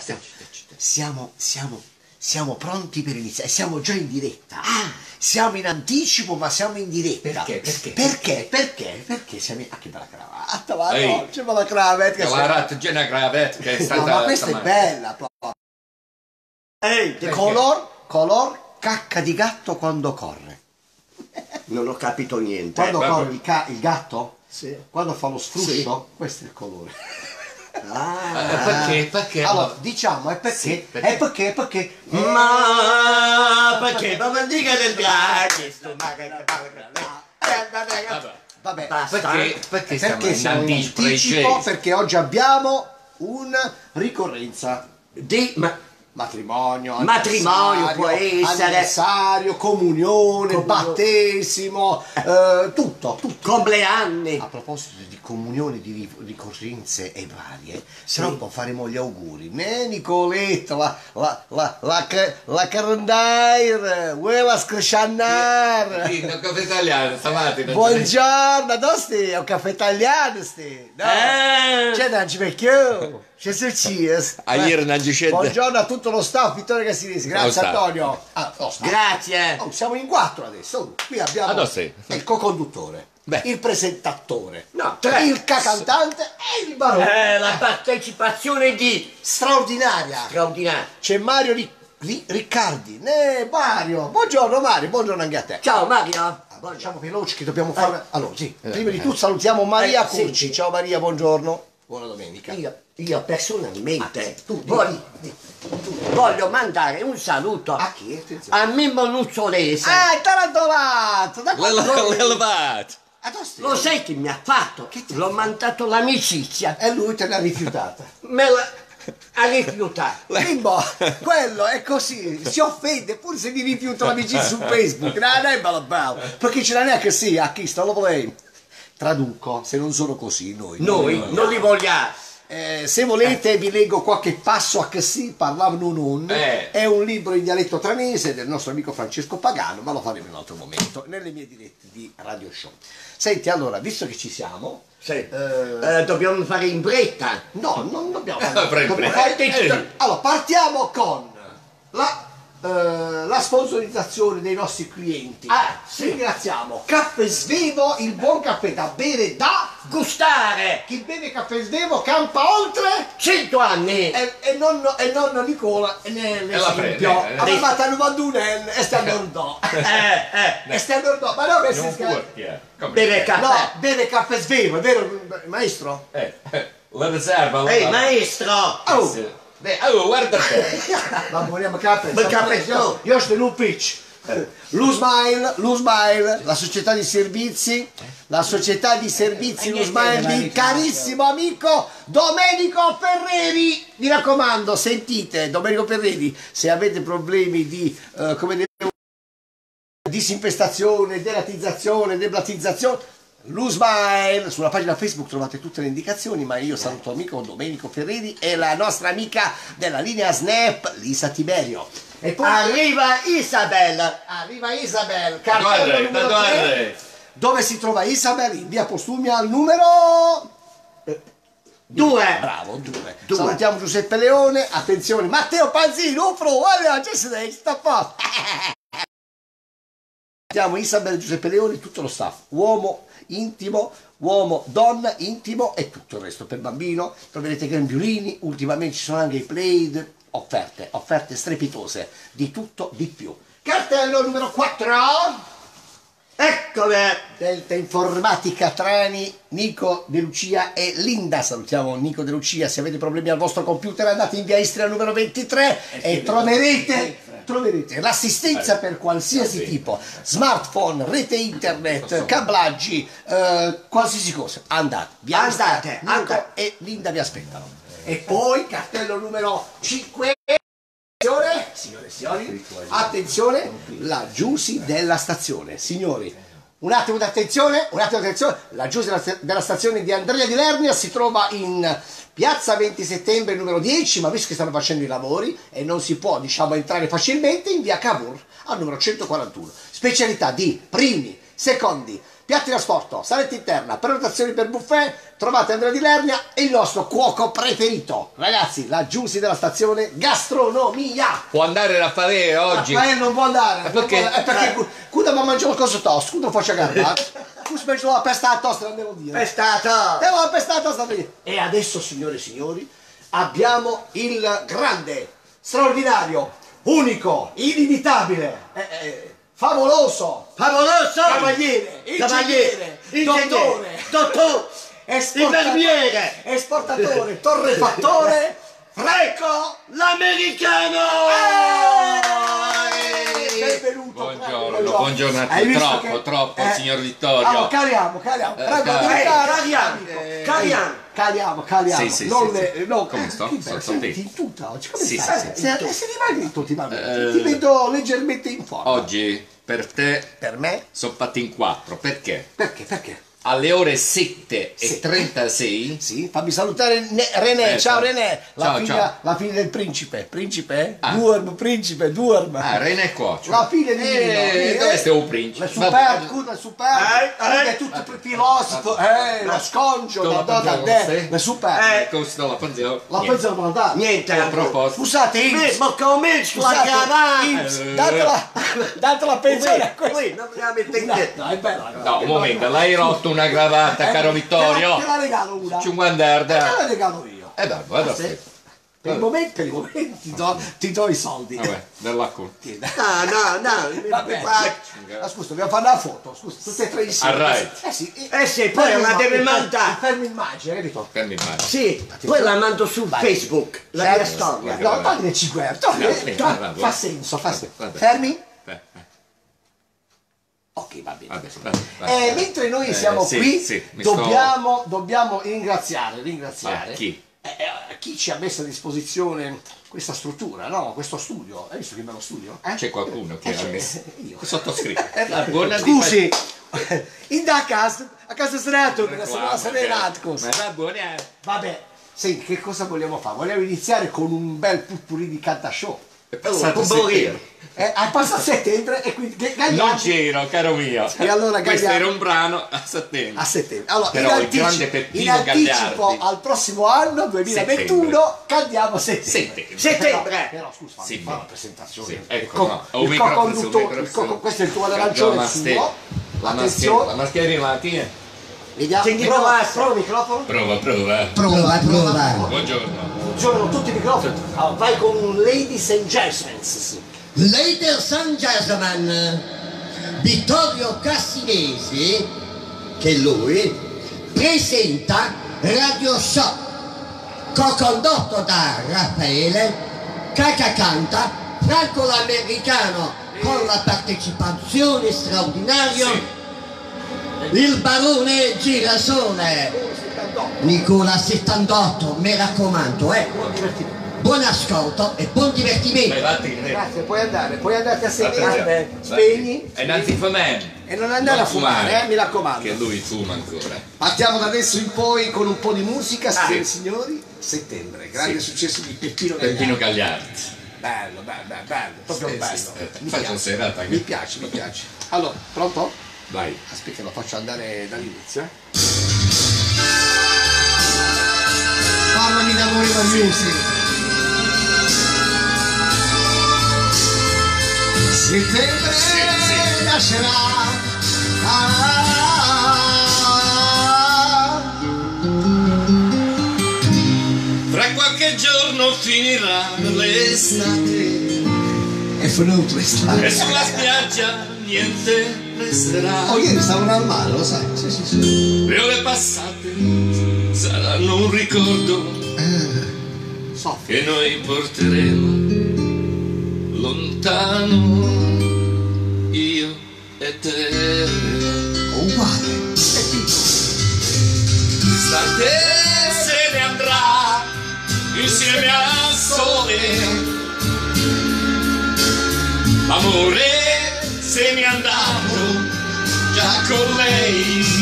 Siamo pronti per iniziare, siamo già in diretta. Siamo in anticipo, ma siamo in diretta. Perché? Perché siamo in... Ah, che bella cravatta, ma no, c'è bella cravatta. C'è una cravatta che è stata... No, ma questa è bella. Color cacca di gatto quando corre. Non ho capito niente. Quando corre il gatto? Sì. Quando fa lo sfruscio? Sì. Questo è il colore. Perché? Allora, diciamo, è perché? Sì, perché? Ma perché? Ma dica del gatto. Vabbè, Perché siamo in anticipo? Perché oggi abbiamo una ricorrenza Di matrimonio può essere anniversario, comunione, battesimo, tutto. compleanni. A proposito di comunioni, di ricorrenze e varie, tra un po' faremo gli auguri. Nicoletto, la carandair, quella scresciannar. Sì, un caffè italiano stamattina. Buongiorno, dove stai? È un caffè italiano stai? No, c'è da vecchio. C'è Sercias. Ieri non ci Buongiorno a tutto lo staff, Vittorio Cassinesi. Grazie Antonio. Grazie. Siamo in 4 adesso. Qui abbiamo il co-conduttore, il presentatore, il cantante e il barone. La partecipazione di Straordinaria. C'è Mario Riccardi. Mario. Buongiorno Mario, buongiorno anche a te. Ciao Mario. Facciamo veloci che dobbiamo fare. Allora, prima di tutto salutiamo Maria Curci. Ciao Maria, buongiorno. Buona domenica. Io personalmente voglio mandare un saluto a chi? a Mimmo Nuzzolese. È tarantolato! L'elevato! Lo sai che mi ha fatto? L'ho mandato l'amicizia. E lui te l'ha rifiutata. Me la ha rifiutato. Bimbo, quello è così, si offende pure se mi rifiuta l'amicizia su Facebook. Non è bello, perché ce l'ha neanche sì, a chi sta lo volei. Traduco, se non sono così noi non li vogliamo. Se volete vi leggo qualche passo a che si parlavano non. È un libro in dialetto tranese del nostro amico Francesco Pagano, ma lo faremo in un altro momento, nelle mie dirette di radio show. Senti, allora, visto che ci siamo, dobbiamo fare in fretta. No, non dobbiamo fare. Allora, partiamo con la sponsorizzazione dei nostri clienti. Ringraziamo Caffè Svevo, il buon caffè da bere da gustare. Chi beve Caffè Svevo campa oltre 100 anni. E nonno Nicola l'esempio aveva 91 anni e sta andando. Ma no, beve caffè. No, beve Caffè Svevo, è vero maestro? La riserva. Maestro. Guarda te. Ma vogliamo caffè? Io sto in un pitch. L'Usmile, la società di servizi, l'Usmile di carissimo amico Domenico Ferreri. Mi raccomando, sentite, Domenico Ferreri, se avete problemi di disinfestazione, deratizzazione, deblatizzazione, l'Usmile, sulla pagina Facebook trovate tutte le indicazioni, ma io saluto amico Domenico Ferreri e la nostra amica della linea Snap, Lisa Tiberio. E poi arriva Isabel, cartello numero 3. Dove si trova Isabel? In via Postumia al numero 2. Bravo, 2. Salutiamo Giuseppe Leone, attenzione, Matteo Panzini, sta qua. Salutiamo Isabel, Giuseppe Leone, tutto lo staff, uomo intimo, donna intimo e tutto il resto per bambino. Troverete grembiulini, ultimamente ci sono anche i Plaid, offerte strepitose, di tutto, di più. Cartello numero 4. Eccole! Delta Informatica Trani, Nico De Lucia e Linda. Salutiamo Nico De Lucia. Se avete problemi al vostro computer andate in via Istria numero 23 e troverete l'assistenza per qualsiasi tipo, smartphone, rete internet, cablaggi, qualsiasi cosa. Andate. Nico e Linda vi aspettano. E poi cartello numero 5. Signore e signori, attenzione, la Giusy della stazione. Signori, un attimo di attenzione, la Giusy della stazione di Andrea di Lernia si trova in piazza 20 settembre numero 10, ma visto che stanno facendo i lavori e non si può, entrare facilmente, in via Cavour al numero 141. Specialità di primi, secondi, piatti da trasporto, saletta interna, prenotazioni per buffet, trovate Andrea Di Lernia e il nostro cuoco preferito. Ragazzi, la Giussi della stazione gastronomia. Può andare Raffaele oggi? Raffaele non può andare. Perché? Non può, perché quando mi mangio una cosa tosta, quando faccio garbato, tu specie la pesta tosta, non devo dire. Pestato! Devo la pesta tosta. E adesso, signore e signori, abbiamo il grande, straordinario, unico, inimitabile, favoloso, cavaliere, ingegnere, dottore, Infermiere! esportatore, torrefattore, Freco L'americano! Benvenuto. Buongiorno a Hai tutti. visto Troppo, che- signor Vittorio. Allora, caliamo. Prego, caliamo. Sì, Non sì, le- no, Come sto? che bello, Sto senti bene. in tutta oggi. Come Sì, stai? sì, Sei dimagrito ultimamente. Ti vedo leggermente in forma. Oggi per te Per me? sono fatti in 4. Perché? Perché? Alle ore 7:36 Sì, fammi salutare René. Ciao René, Ciao. la figlia del principe. Principe? Ah. Principe, Durm. René Cuocio. La figlia di Nino. dove stai un principe? Le super, è tutto il filosofo, lo sconcio, Sto la da pensione, le super. Costa la pensione. La pensione non dà. Niente, A proposito. Scusate, Ma cominci la chiamata! date la pensione a questo. Non mi mettete. No, è bella. No, un momento, l'hai rotto una cravatta, caro Vittorio. Te la regalo una. 50 Te la regalo io. dai, guarda. Per il momento ti do i soldi. Vabbè, dell'acconto. No, Vabbè. Scusa, dobbiamo fare una foto. Scusa, tutte e tre insieme. Alright. Sì. Sì, poi la deve mandare. Fermi immagine, capito? Fermi male. Sì, poi la mando su Facebook, la mia storia. No, togli le 5 euro. Fa senso. Vabbè. Fermi? Beh, Ok, va bene. vabbè. Mentre noi siamo sì, qui, sì, mi dobbiamo ringraziare Chi? chi ci ha messo a disposizione questa struttura, no? Questo studio. Hai visto che bello studio? C'è qualcuno che ha messo Io. sottoscritto. Scusi, a casa Senato, nella sua Serenatcos. Ma va buona. Vabbè, senti, che cosa vogliamo fare? Vogliamo iniziare con un bel putpurri di canta show. È passato un settembre. È passato settembre e quindi Non c'ero, caro mio. E allora questo Gagliardi- era un brano a settembre. a settembre. Allora, Però il in grande anticipo Peppino Gagliardi. al prossimo anno 2021 cantiamo settembre. Settembre. Però scusa, Sì, fa la beh. presentazione. Sì, ecco, no. Ho un il microfono, co-conduttore, sul microfono. questo è il tuo arancione, il suo. La Attenzione, mascherina la tiene. vediamo. Senti, Prova prova. il microfono. Prova. Prova. Buongiorno. Funzionano tutti i microfoni. Allora, vai con un Ladies and Gentlemen. Ladies and gentlemen, Vittorio Cassinesi, che lui presenta Radio Show, co-condotto da Raffaele, Canta, Franco l'Americano, con la partecipazione straordinaria, il barone Girasole, Nicola 78, mi raccomando, buon ascolto e buon divertimento. Grazie, puoi andarti a sedere. Attenzione. Spegni. E Nancy Fomen. E non andare a fumare, mi raccomando. Che lui fuma ancora. Partiamo da adesso in poi con un po' di musica, signore e signori. Settembre, grande Sì. successo di Peppino Peppino Gagliardi. Gagliardi. Bello, proprio Sì, bello. sì. Mi Faccio piace. serata Mi che- piace. Allora, pronto? Vai. Aspetta, lo faccio andare dall'inizio. Parlami d'amore da music. Settembre nascerà. Fra qualche giorno finirà l'estate È finito l'estate. e sulla spiaggia niente resterà. Oh, ieri stavano al mare, lo sai? Sì. Le ore passate saranno un ricordo Soffia. che noi porteremo lontano, io e te. Uguale. L'estate se ne andrà insieme al sole, l'amore se n'è andato già con lei.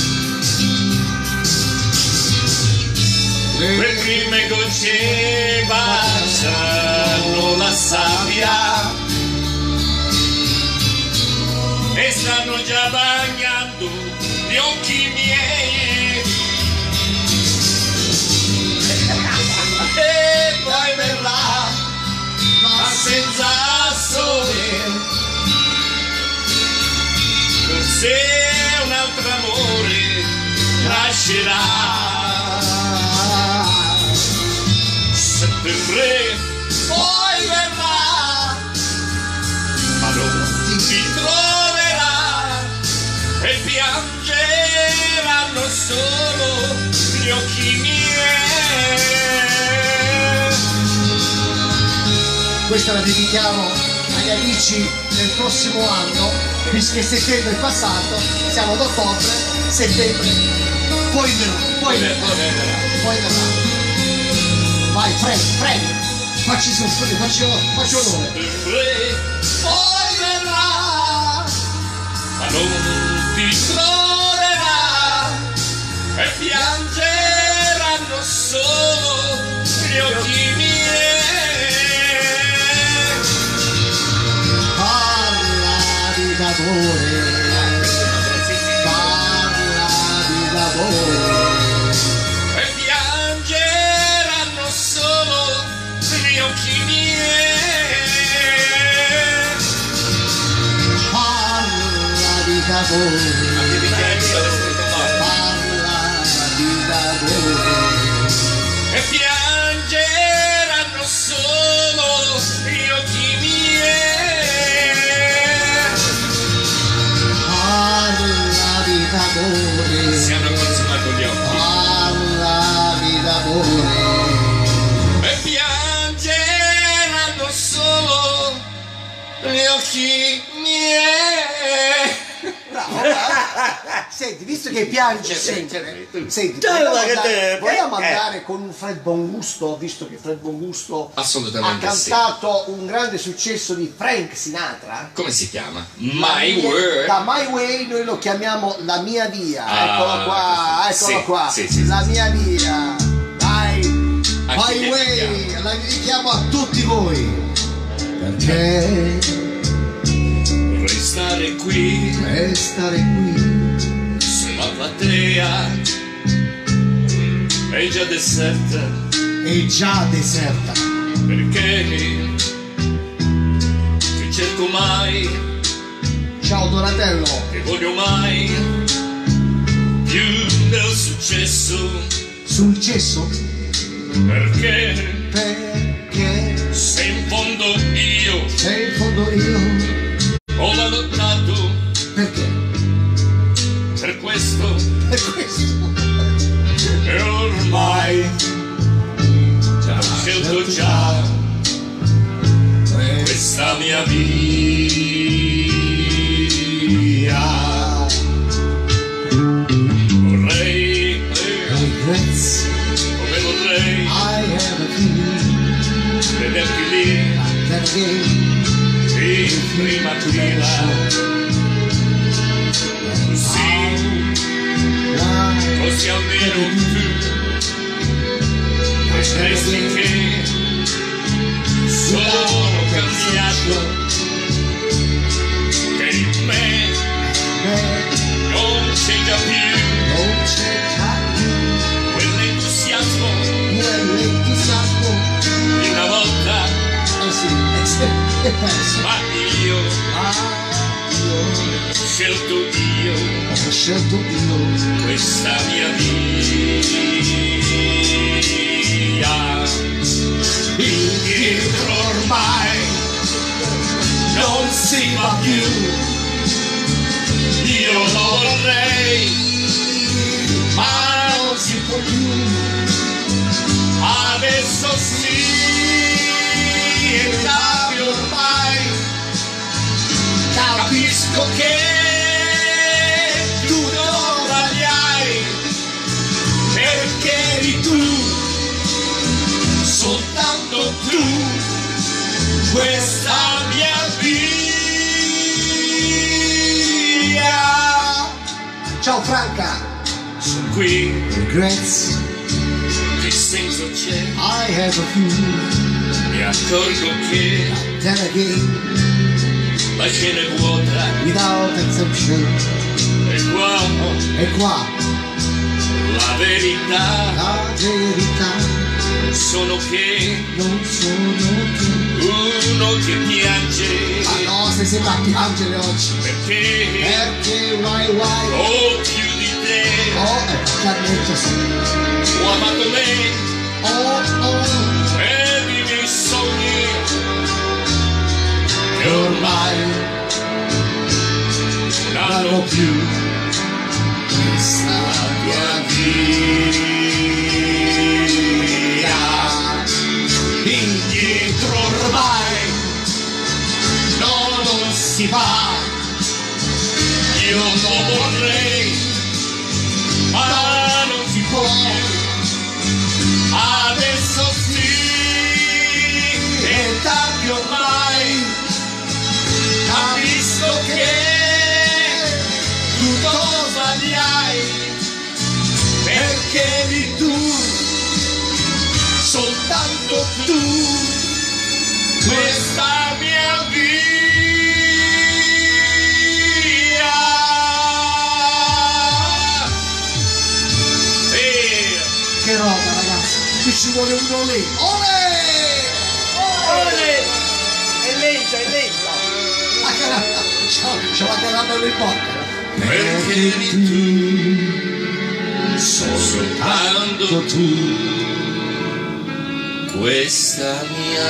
Le prime gocce baciano la sabbia e stanno già bagnando gli occhi miei. del re poi verrà, ma non ti troverà e piangeranno solo gli occhi miei. Questa la dedichiamo agli amici del prossimo anno, visto che settembre è passato, siamo ad ottobre, settembre, poi verrà. Vai, Fred, facci onore. Il re poi verrà, ma non ti troverà e piangeranno solo gli occhi miei. Parla di d'amore E piangeranno solo gli occhi miei. parla di d'amore E piangeranno solo gli occhi miei. parla di d'amore Si hanno consumato gli occhi parla di d'amore e piangeranno solo gli occhi miei. Senti, visto che piange sempre, senti, Dai, vogliamo andare con un Fred Bongusto, visto che Fred Bongusto ha Assolutamente sì. cantato un grande successo di Frank Sinatra. Come si chiama? My Word. Da My Way noi lo chiamiamo La Mia Via. Ah, eccolo sì, qua. sì, La Mia Via. Dai. Anche My che Way, la dedichiamo a tutti voi. Perché vorrei stare qui restare qui sulla platea è già deserta, è già deserta. perché ti cerco mai, Ciao Donatello. che voglio mai più del successo, Sul cesso? perché Perché se in fondo io sei in fondo io. ho lottato Perché? per questo Per questo. e ormai ho scelto già questa mia via. Vorrei, Regrets. come vorrei, I have a feeling vederti lì that again in prima fila, così, why così almeno tu potresti che sono cambiato, che in me non c'è già più non c'è già quell'entusiasmo quell'entusiasmo. di una volta, Sì, è perso. ma io Ah, io ho scelto io ho scelto io. questa mia via. Indietro ormai non si va più, io lo vorrei, ma non si può più. Adesso sì, è tardi ormai, capisco che tu non sbagliai, perché eri tu, soltanto tu, questa mia via. Ciao Franca. Sono qui, Regrets. che senso c'è, I have a feeling mi accorgo che that again la scena è vuota, without exception. e qua E qua la verità la verità sono che non sono te. uno che piange, Ma no, se sembra a piangere oggi. perché Perché why? ho più di te, Oh, perché ha detto sì. ho amato me Oh, e più questa tua via. Indietro ormai non si va. Io non vorrei, ma non si può. Adesso sì, è tardi ormai. Capisco che tutto sbagliai, perché di tu, soltanto tu, questa mia via. Che roba, ragazzi, qui ci vuole un olè. Olè! È lento, è lento. C'è la caramella in bocca. Perché di tu, soltanto tu, questa mia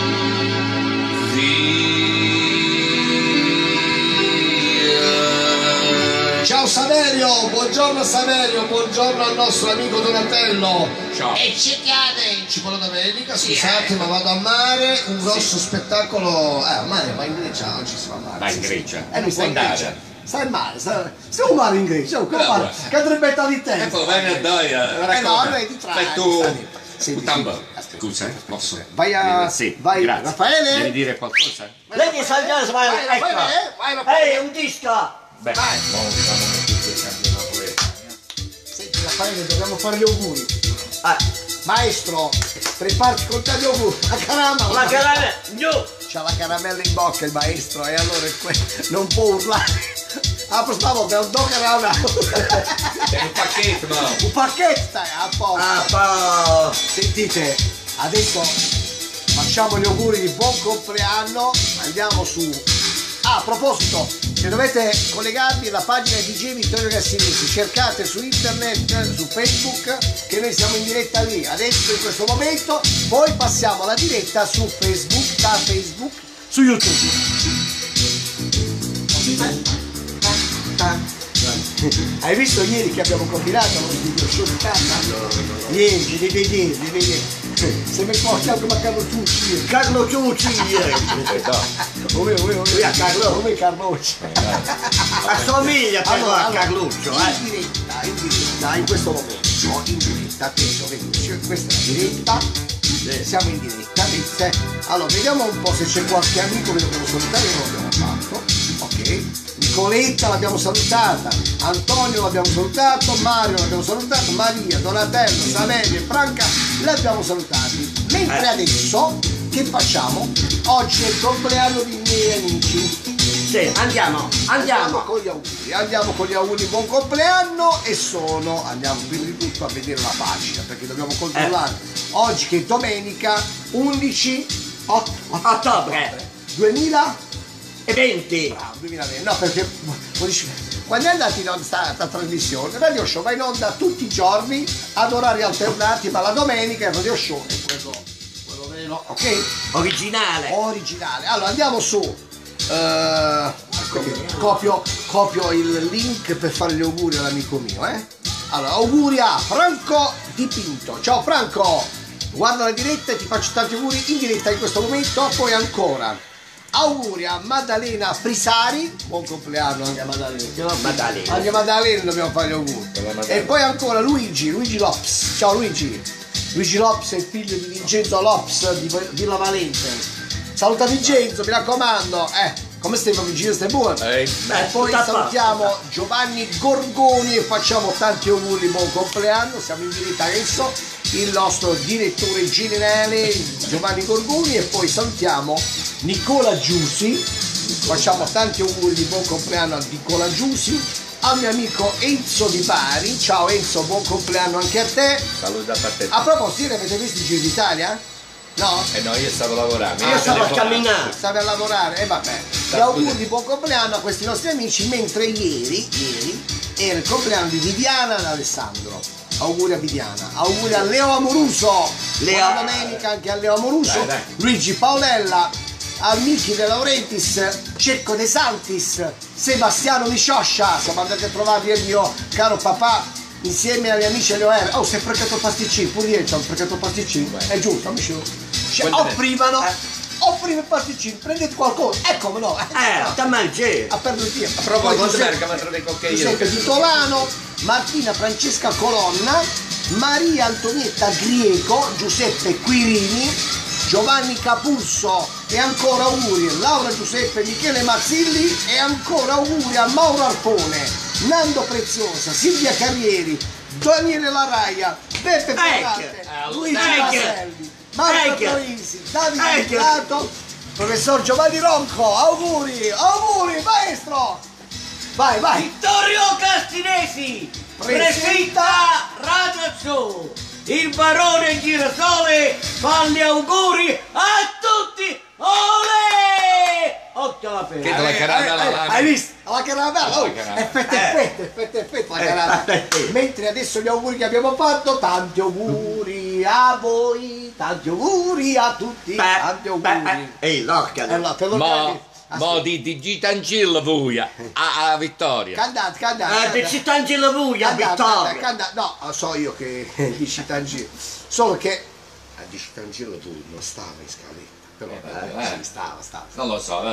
via. Ciao Saverio, buongiorno Saverio, buongiorno al nostro amico Donatello. Ciao. E ci cade! Ci vuole domenica, scusate, ma vado a mare, un grosso spettacolo. A mare, va in Grecia, oggi si va a mare. Va in Grecia? Non Non sta in puoi Grecia. andare. Sta in mare, stiamo mare in Grecia, oh, come mare? Che trembetta di E te. poi vai a Doia. No, lei ti trae. Fai tu. Senti, Un tambo. aspetta. Scusa, posso? Vai a... Sì, vai, grazie. Raffaele? Devi dire qualcosa? Ladies and gentlemen, Vai, ecco. vai, Raffaele. Ehi, un disco! Beh, diciamo che cambiano pure. Senti Raffaele, dobbiamo fare gli auguri. Ah, Maestro, preparati con te gli auguri. La caramella. la caramella, giù! C'ha la caramella in bocca il maestro e allora non può urlare. Ah, stavolta è un do caramella. È un pacchetto, no? Un pacchetto a posto. Ah, Sentite, adesso facciamo gli auguri di buon compleanno. Andiamo su. Ah, a proposito, se dovete collegarvi alla pagina di DJ Vittorio Cassinesi, cercate su internet, su Facebook, che noi siamo in diretta lì, adesso in questo momento, poi passiamo alla diretta su Facebook, da Facebook, su YouTube. Hai visto ieri che abbiamo combinato uno video show di casa? Ieri, devi vedere. Se mi porti anche a Carlo Ciucci. Carlo Ciucci! Come Carlucci. Assomiglia però a Carluccio, in diretta, in questo momento, in diretta, adesso vedi, questa è la diretta, siamo in diretta, vedete? Allora, vediamo un po' se c'è qualche amico che dobbiamo salutare, non l'abbiamo fatto, ok? Nicoletta l'abbiamo salutata, Antonio l'abbiamo salutato, Mario l'abbiamo salutato, Maria, Donatello, Saverio e Franca l'abbiamo salutati. Mentre adesso, che facciamo? Oggi è il compleanno dei miei amici. Sì, andiamo. Andiamo con gli auguri, buon compleanno e andiamo prima di tutto a vedere la pagina perché dobbiamo controllare. Oggi che è domenica 11 Ottobre 2020. 20. Bravo, 2020. No, perché quando è andata in onda sta trasmissione, Radio Show va in onda tutti i giorni ad orari alternati, ma la domenica è Radio Show è quello vero, ok? Originale. Allora andiamo su. Copio il link per fare gli auguri all'amico mio, Allora, auguri a Franco Dipinto. Ciao Franco, guarda la diretta e ti faccio tanti auguri in diretta in questo momento. Poi ancora auguri a Maddalena Frisari, buon compleanno anche a Maddalena. Anche a Maddalena dobbiamo fare gli auguri. E poi ancora Luigi Lops. Ciao Luigi Lops è il figlio di Vincenzo Lops di Villa Valente. Saluta Vincenzo, mi raccomando, come stai Vincenzo, stai buono? E poi salutiamo Giovanni Gorgoni e facciamo tanti auguri, buon compleanno, siamo in diretta adesso, il nostro direttore generale Giovanni Gorgoni e poi salutiamo Nicola Giusi, facciamo tanti auguri di buon compleanno a Nicola Giusi, al mio amico Enzo Di Bari, ciao Enzo, buon compleanno anche a te. Salutato a te. A proposito, ieri avete visto il Giro d'Italia? No? No, io stavo lavorando. Io stavo a camminare. Stavi a lavorare? E vabbè. Gli auguri di buon compleanno a questi nostri amici, mentre ieri era il compleanno di Viviana e Alessandro. Auguri a Viviana. Auguri a Leo Amoruso. Buona domenica anche a Leo Amoruso. Dai. Luigi Paolella. a Michi De Laurentiis, Cecco De Santis, Sebastiano Miscioscia, siamo andati a trovarvi il mio caro papà insieme agli amici LOR. Oh, si è fregato il pasticcino, pure io ci ho fregato il pasticcino, è giusto, amici. Offrivano il pasticcino, prendete qualcosa, come no? da mangiare. A perdere il tempo. Proprio Poi Giuseppe Vitolano, Martina Francesca Colonna, Maria Antonietta Grieco, Giuseppe Quirini, Giovanni Capurso e ancora auguri Laura Giuseppe Michele Mazzilli e ancora auguri a Mauro Arpone, Nando Preziosa, Silvia Carrieri, Daniele Laraia, Beppe Ferrante, Luigi Marcelli, Marco Troisi, Davide Pilato, professor Giovanni Ronco, auguri, maestro! Vai! Vittorio Castinesi presenta Radio Show. Il barone Girasole fa gli auguri a tutti. Olè! Ottave. Che la caramella hai visto? La caramella! Effetto la caramella. Mentre adesso gli auguri che abbiamo fatto, tanti auguri a voi, tanti auguri a tutti, tanti auguri. Ehi, l'organo. Mo di Gitangilla voi a Vittoria. Candate. Di Citangilla voi a Vittoria. No, so io che di Citangilla. Solo che di Citangilla tu non stava in scaletta. Però stava. Non lo so.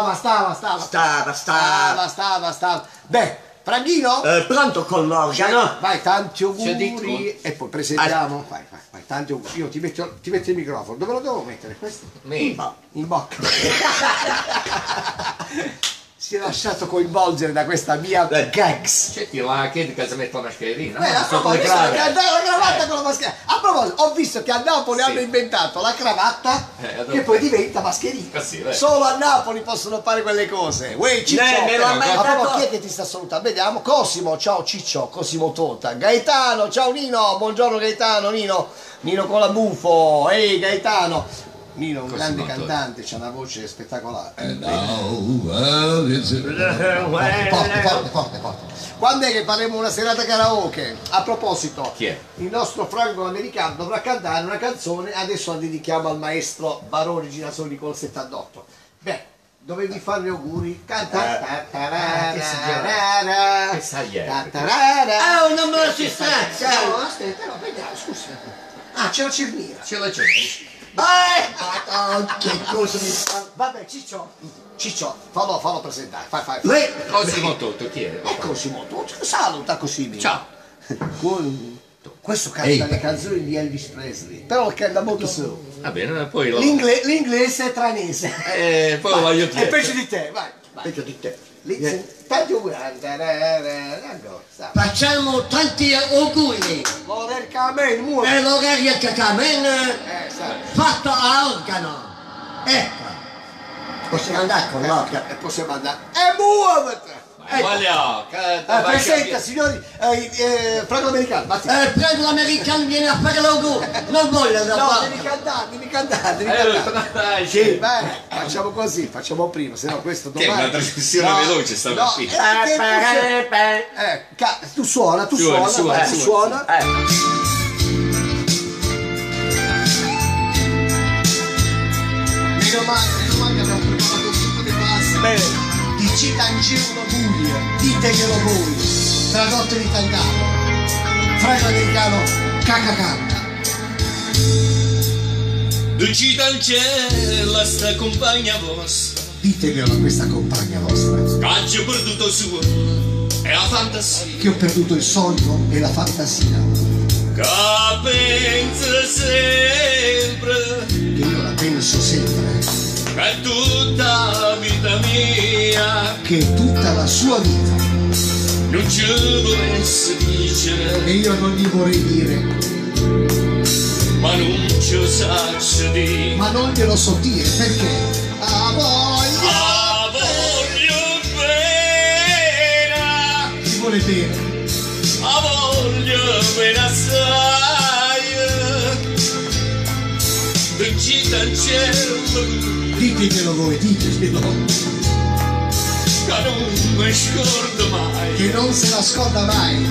Stava. Beh, Franchino? Pronto con l'organo? Vai, tanti auguri. E poi presentiamo. Vai, tanti auguri. Io ti metto il microfono. Dove lo devo mettere? Questo? In bocca. Si è lasciato coinvolgere da questa mia gags. C'è là che si mette la mascherina. La cravatta con la mascherina. A proposito, ho visto che a Napoli hanno inventato la cravatta che poi diventa mascherina. Solo a Napoli possono fare quelle cose. Uè, Ciccio, ma chi è che ti sta salutando? Vediamo. Cosimo, ciao Ciccio, Cosimo Tota. Gaetano, ciao Nino, buongiorno Gaetano, Nino con la bufo. Ehi Gaetano. Nino, un grande cantante, c'ha una voce spettacolare. Forte. Quando è che faremo una serata karaoke? A proposito, chi è? Il nostro Franco Americano dovrà cantare una canzone, adesso la dedichiamo al maestro Barone Girasoli col 78. Beh, dovevi fare gli auguri. Canta. Che sai? Non me la si straccia. No, aspetta, no, vediamo, scusa. C'è la cerniera. Che cosa mi fa? Vabbè, Ciccio, fallo presentare. Fai. Cosimo Toto, chi è? Cosimo Toto, saluta Cosimo. Ciao. Questo canta le canzoni di Elvis Presley, però canta molto solo. Va bene, poi L'inglese è tranese. poi lo voglio È dire. peggio di te, vai. Peggio di te. Tanti auguri. Facciamo tanti auguri. L'orario L'orario che camen fatto a organo. Ecco. Possiamo andare con l'organo. Possiamo andare. E muovete! Voglio. Presenta signori Franco Americano. Prego l'americano, viene a fare l'augurio. Non voglio No, devi cantare. Sì, vai, facciamo così, facciamo prima, se no questo domani. Che è una trasmissione veloce sta qui. Tu suona. Meno male che abbiamo preparato un tipo di base. Di Citangelo Buia, diteglielo voi, tradotto in italiano. Franco Americano, cacacanta. Du Citangella sta compagna vostra, Diteglielo a questa compagna vostra, che ha perduto suo e la fantasia, che ho perduto il sogno e la fantasia, che pensa sempre, che io la penso sempre, che tutta la vita mia, che tutta la sua vita, non ci volesse dire, e io non gli vorrei dire, ma non ci saccio dire, ma non glielo so dire, perché a voglia, voglio bene, chi vuole bene, voglio bene assai, du Citangelo, diteglielo voi, diteglielo, che non mi scordo mai, che non se la scorda mai,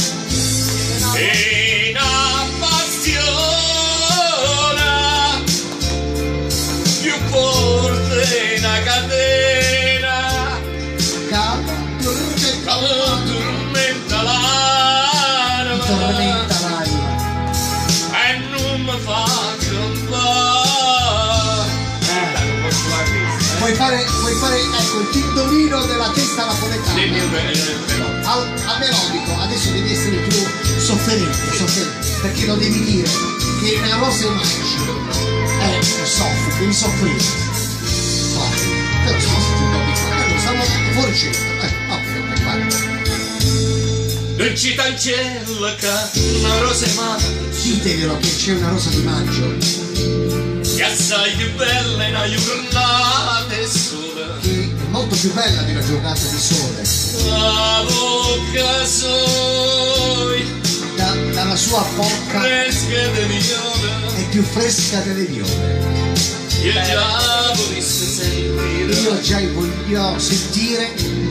e una passione più forte sei una catena Tormenta che tormenta l'anima l'anima. e non mi fa campare. Non posso fare questo. Puoi fare ecco il tindolino della testa napoletana. Al melodico, adesso devi essere più sofferente, perché lo devi dire che una rosa magica soffre, devi soffrire. Però spostati un po' di qua, siamo fuori centro. Ok, guarda. Non ci cancella che una rosa è magia, Ditevelo che c'è una rosa di maggio che assai più bella in una giornata e sola. che è molto più bella di una giornata di sole. La bocca soi Dalla sua bocca fresca di viola, è più fresca delle viole. io già volessi sentire, Io già voglio sentire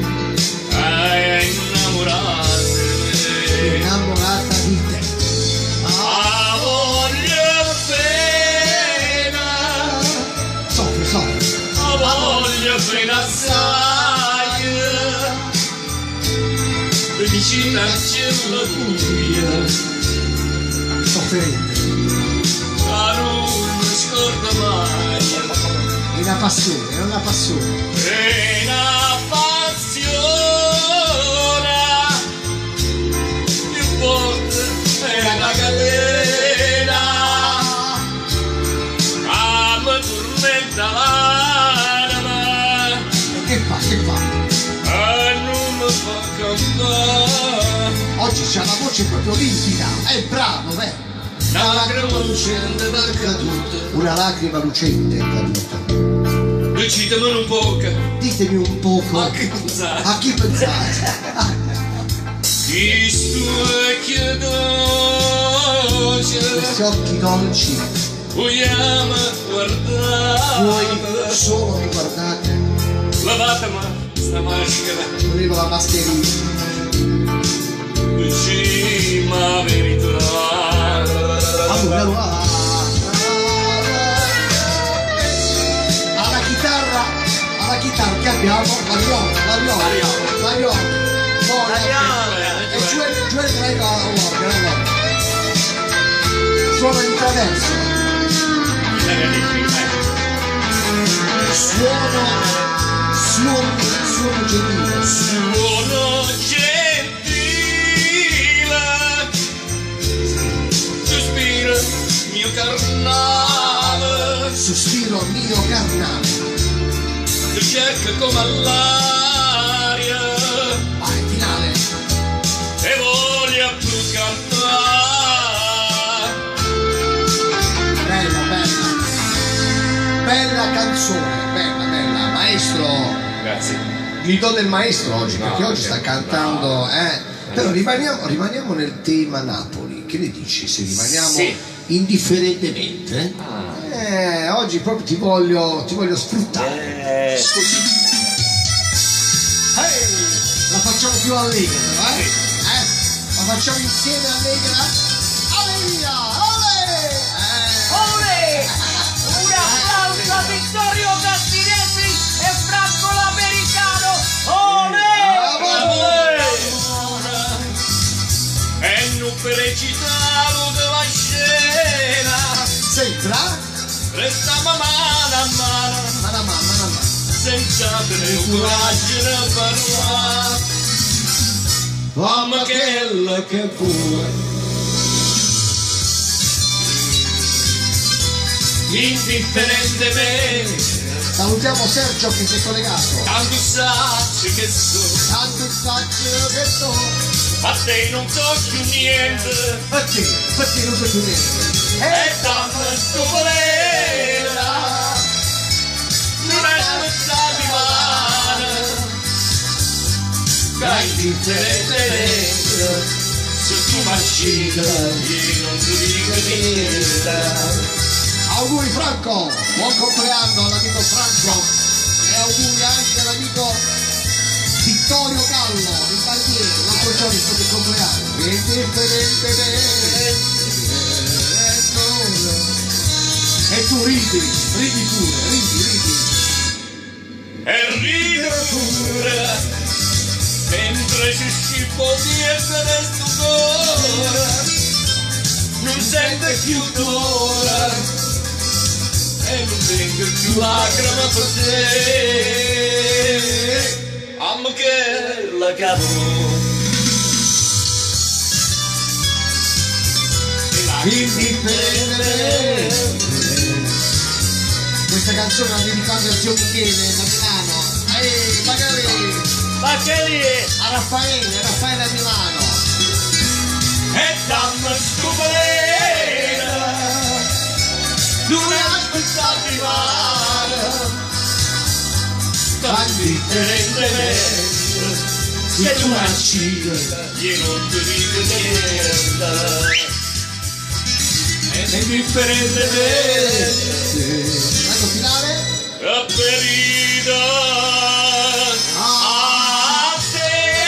innamorata di te. a voglia pena, Soffri. a voglia pena assai, vicino al cielo buia, Sofferente. ma non mi scorda mai. È una passione. È una passione più forte, è una catena che mi tormenta l'anima Che fa? e non mi fa campare. Oggi c'ha la voce proprio limpida. È bravo, vero? Una lacrima lucente dal caduto, Una lacrima lucente è caduta. decidemelo un po', Ditemi un poco a che pensare. a chi pensate. Chi specchia dolce, Questi occhi dolci, vogliamo guardare. voi solo mi guardate. Lavatemi sta maschera, Avevo la mascherina. dicima la verità. Alla chitarra che abbiamo la viola. E giù prego allora. Suona di traverso. Suono gentile. Sono gentile, sospiro mio carnale, Sospiro mio carnale. ti cerca come all'aria Vai, finale. e voglio più cantare. Bella canzone, bella. Maestro, Grazie. gli do del maestro oggi, perché oggi sta cantando, Però rimaniamo nel tema Napoli. Che ne dici se rimaniamo Sì. indifferentemente? Oggi proprio ti voglio sfruttare. La facciamo più allegra, però, La facciamo insieme allegra? Alleluia! Olè! Un applauso a Vittorio Castinesi e Franco l'Americano! Olè! E non per recitare della scena, Sembra? restiamo mano a mano, Mana. senza avere il coraggio di parlare. Mamma quella che vuoi, indifferentemente, Salutiamo Sergio che si è collegato. tanto sai che so, Tanto sacco che so. a te non so più niente, Perché non so più niente. e tanto scoprera, non aspettare male, dai indifferentemente, se tu macina, io non ti dico niente. Auguri Franco, buon compleanno all'amico Franco e auguri anche all'amico Vittorio Gallo, il barbiere, l'altro giorno è stato il compleanno. E tu ridi pure, ridi. e ridere pure, mentre si scippo dietro del stupore, non sente più dolore e non venga più lacrima per te, amma che la capo. Questa canzone la dedicando al zio Michele da Milano. Magari Ma che lì? a Raffaele da Milano. E dammi stupenda, non aspetta arrivare, tanti se tu nasci, io non ti dico niente, è indifferente Ecco finale. a ferita a te.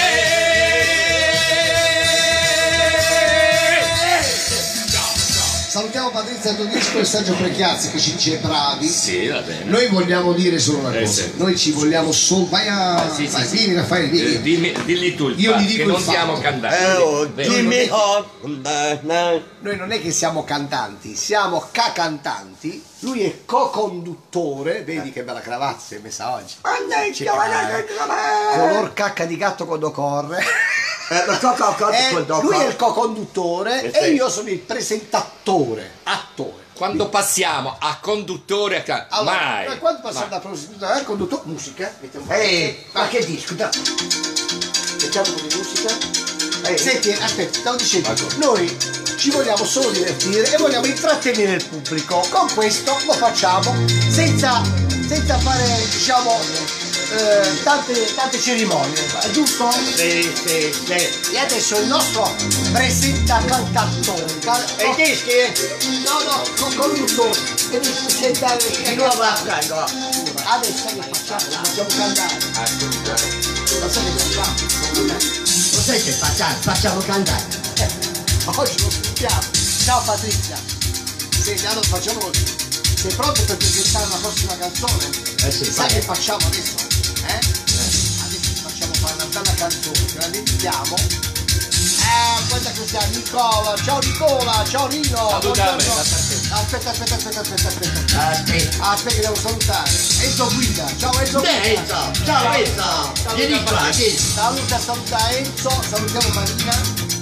Salutiamo Patrizia Todisco e Sergio Precchiazzi che ci dice bravi. Sì, va bene. Noi vogliamo dire solo una cosa. sì. Noi ci vogliamo solo. Vai, vieni Raffaele, vieni. Dilli tu il Io fatto, gli dico che il non fatto. siamo cantanti. Dimmi Noi non è che siamo cantanti, siamo cacantanti. Lui è co-conduttore, vedi che bella cravatta si è messa oggi. Color cacca di gatto quando corre. Lui è il co-conduttore e io sono il presentatore, attore. Quando passiamo a conduttore, mai. Noi quando passiamo da presentatore al conduttore, musica, mettiamo ma che dici? Scusa. mettiamo un po' di musica. Senti, aspetta, stavo dicendo, noi ci vogliamo solo divertire e vogliamo intrattenere il pubblico. Con questo lo facciamo senza fare, diciamo, tante cerimonie, giusto? Sì. E adesso il nostro presentacantatore. E dischi? No, conduttore. E devi presentare. Di nuovo a prendo. Adesso che facciamo? Dobbiamo cantare. Lo sai che facciamo? Lo sai che facciamo cantare? Oggi lo sentiamo. Ciao Patrizia. Senti, allora facciamo così. Sei pronto per presentare la prossima canzone? Sì, Sai che facciamo adesso? Adesso ti facciamo fare una bella canzone, te la dedichiamo. Guarda che siamo Nicola, ciao Nicola, ciao Rino. Salutami. Aspetta. Aspetta che devo salutare. Enzo Guida, ciao Enzo Guida. Enzo, ciao Enzo. Vieni qua, vieni. Saluta Enzo, salutiamo Marina.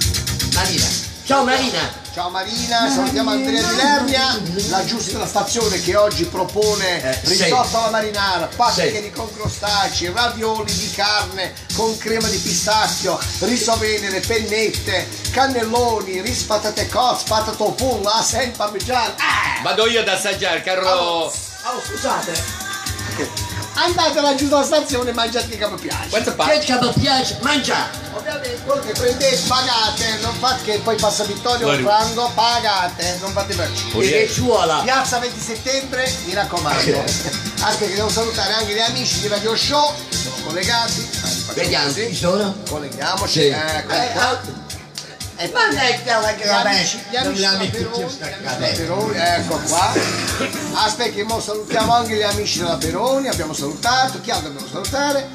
Ciao Marina. Ciao Marina, salutiamo Andrea di Lernia, la giusta stazione che oggi propone risotto alla marinara, paccheri con crostacei, ravioli di carne con crema di pistacchio, riso venere, pennette, cannelloni, ris patate cozze, patato pollo, asen parmigiano. Vado io ad assaggiare, caro. Oh, scusate. Andate alla giusta stazione e mangiate che vi piace. Quanto Che fa? ci piace? Mangia. Ovviamente voi che prendete pagate, non fate che poi passa Vittorio o Franco, pagate, non fate per E che suola. Piazza 20 settembre, mi raccomando. Aspetta che devo salutare anche gli amici di Radio Show, sono collegati. Vediamo Così. chi sono. Colleghiamoci. Sì. Ecco. Ma mettiamo che Gli amici della Peroni, ecco qua. Aspetta che mo salutiamo anche gli amici della Peroni, abbiamo salutato, chi altro dobbiamo salutare?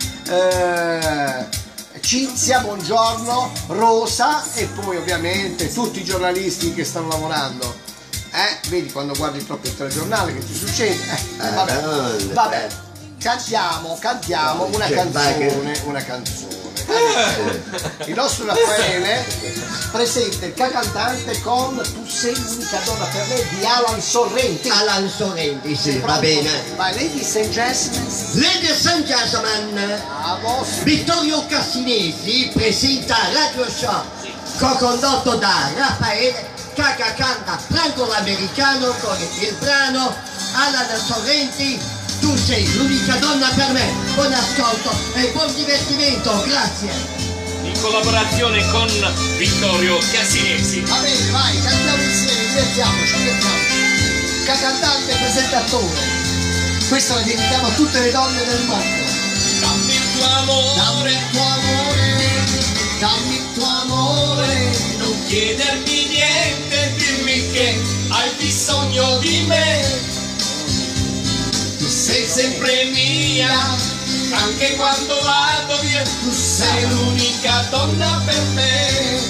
Cinzia, buongiorno, Rosa e poi ovviamente tutti i giornalisti che stanno lavorando. Vedi quando guardi troppo il telegiornale che ti succede? Vabbè. Cantiamo una canzone. Il nostro Raffaele presenta il cantante con Tu sei l'unica donna per me di Alan Sorrenti. Alan Sorrenti, sì, va Pronto? bene. Vai, Ladies and Gentlemen. Ladies and gentlemen, Vamos. Vittorio Cassinesi presenta Radio Show, co-condotto da Raffaele, Caca canta Franco l'americano con il brano Alan Sorrenti. Tu sei l'unica donna per me. Buon ascolto e buon divertimento, grazie. In collaborazione con Vittorio Cassinesi. Va bene, vai, cantiamo insieme, divertiamoci. Cantante e presentatore. Questa la dedichiamo a tutte le donne del mondo. Dammi il tuo amore, Dammi il tuo amore. non chiedermi niente, dimmi che hai bisogno di me. Tu sei sempre mia, anche quando vado via, tu sei l'unica donna per me.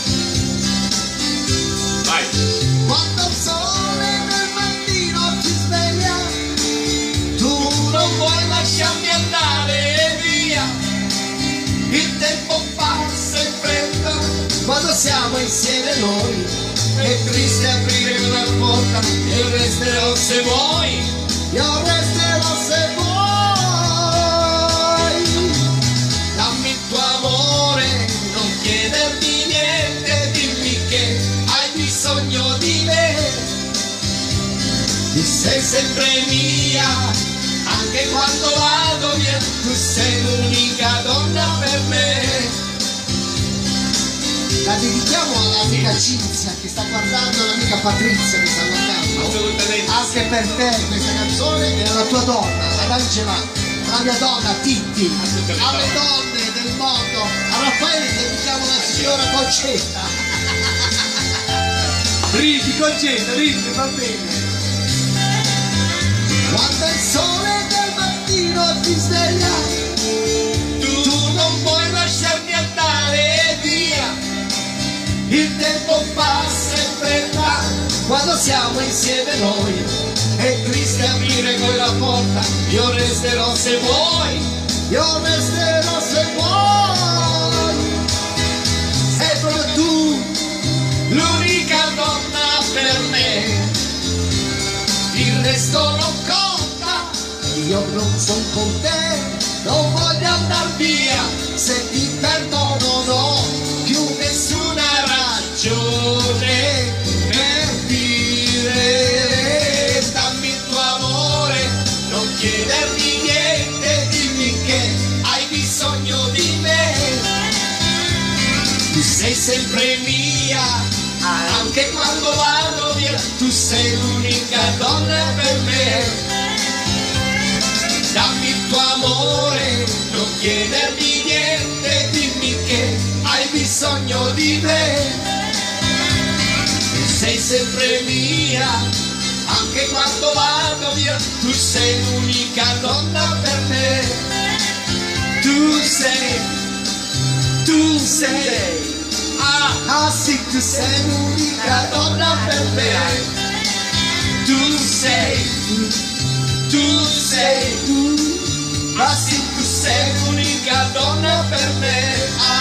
Vai! Quando il sole nel mattino ti sveglia, tu Non vuoi lasciarmi andare via, il tempo passa in fretta, quando siamo insieme noi, è triste aprire una porta, io resterò se vuoi. io resterò se vuoi. Dammi il tuo amore, non chiedermi niente, dimmi che hai bisogno di me. Tu sei sempre mia, anche quando vado via, tu sei l'unica donna per me. La dedichiamo all'amica Cinzia che sta guardando, l'amica Patrizia che sta guardando. Assolutamente. Anche per te questa canzone e alla tua donna, ad Angela, alla mia donna Titti, Assolutamente. alle donne del mondo, a Raffaele dedichiamo la signora Concetta. Ridi Concetta, ridi, va bene. Quando il sole del mattino ti sveglia, Tu non puoi lasciarmi andare via, il tempo passa in fretta, quando siamo insieme noi, è triste aprire quella porta, io resterò se vuoi. io resterò se vuoi. Sei proprio tu, L'unica donna per me, il resto non conta, io non son con te, non voglio andar via, se ti perdono non ho più nessuna ragione per dire. Dammi il tuo amore, non chiedermi niente, dimmi che hai bisogno di me. Tu sei sempre mia, anche quando vado via, tu sei l'unica donna per me. Dammi il tuo amore, non chiedermi niente, dimmi che hai bisogno di me. Tu sei sempre mia, anche quando vado via, tu sei l'unica donna per me. Tu sei, ah sì, tu sei l'unica donna per me. Tu sei, ma sì, tu sei l'unica donna per me.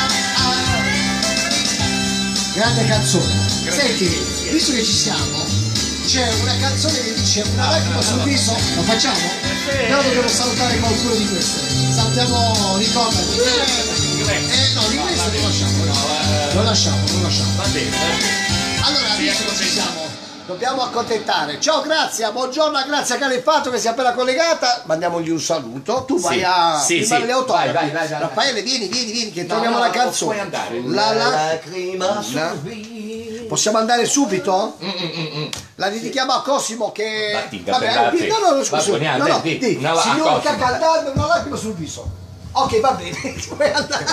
grande canzone. Senti, visto che ci siamo, c'è una canzone che dice una lacrima sul viso, lo facciamo? Però dobbiamo salutare qualcuno di queste. Salutiamo, ricordati. No, l'inglese lo lasciamo, no. Lo lasciamo. Va bene. Allora, visto che ci siamo, dobbiamo accontentare. Ciao Grazia, buongiorno a Grazia Calefato che si è appena collegata. Mandiamogli un saluto. Tu vai a firmare le autografi. Vai. Raffaele, vieni, che troviamo la canzone. Puoi andare. La lacrima la- Possiamo andare subito? La dedichiamo a Cosimo che... Battiga, Vabbè, per no, scusa. Babboniate, Di. di. Una Signore che ha Cosimo. cantato una lacrima sul viso. Ok, va bene, puoi andare.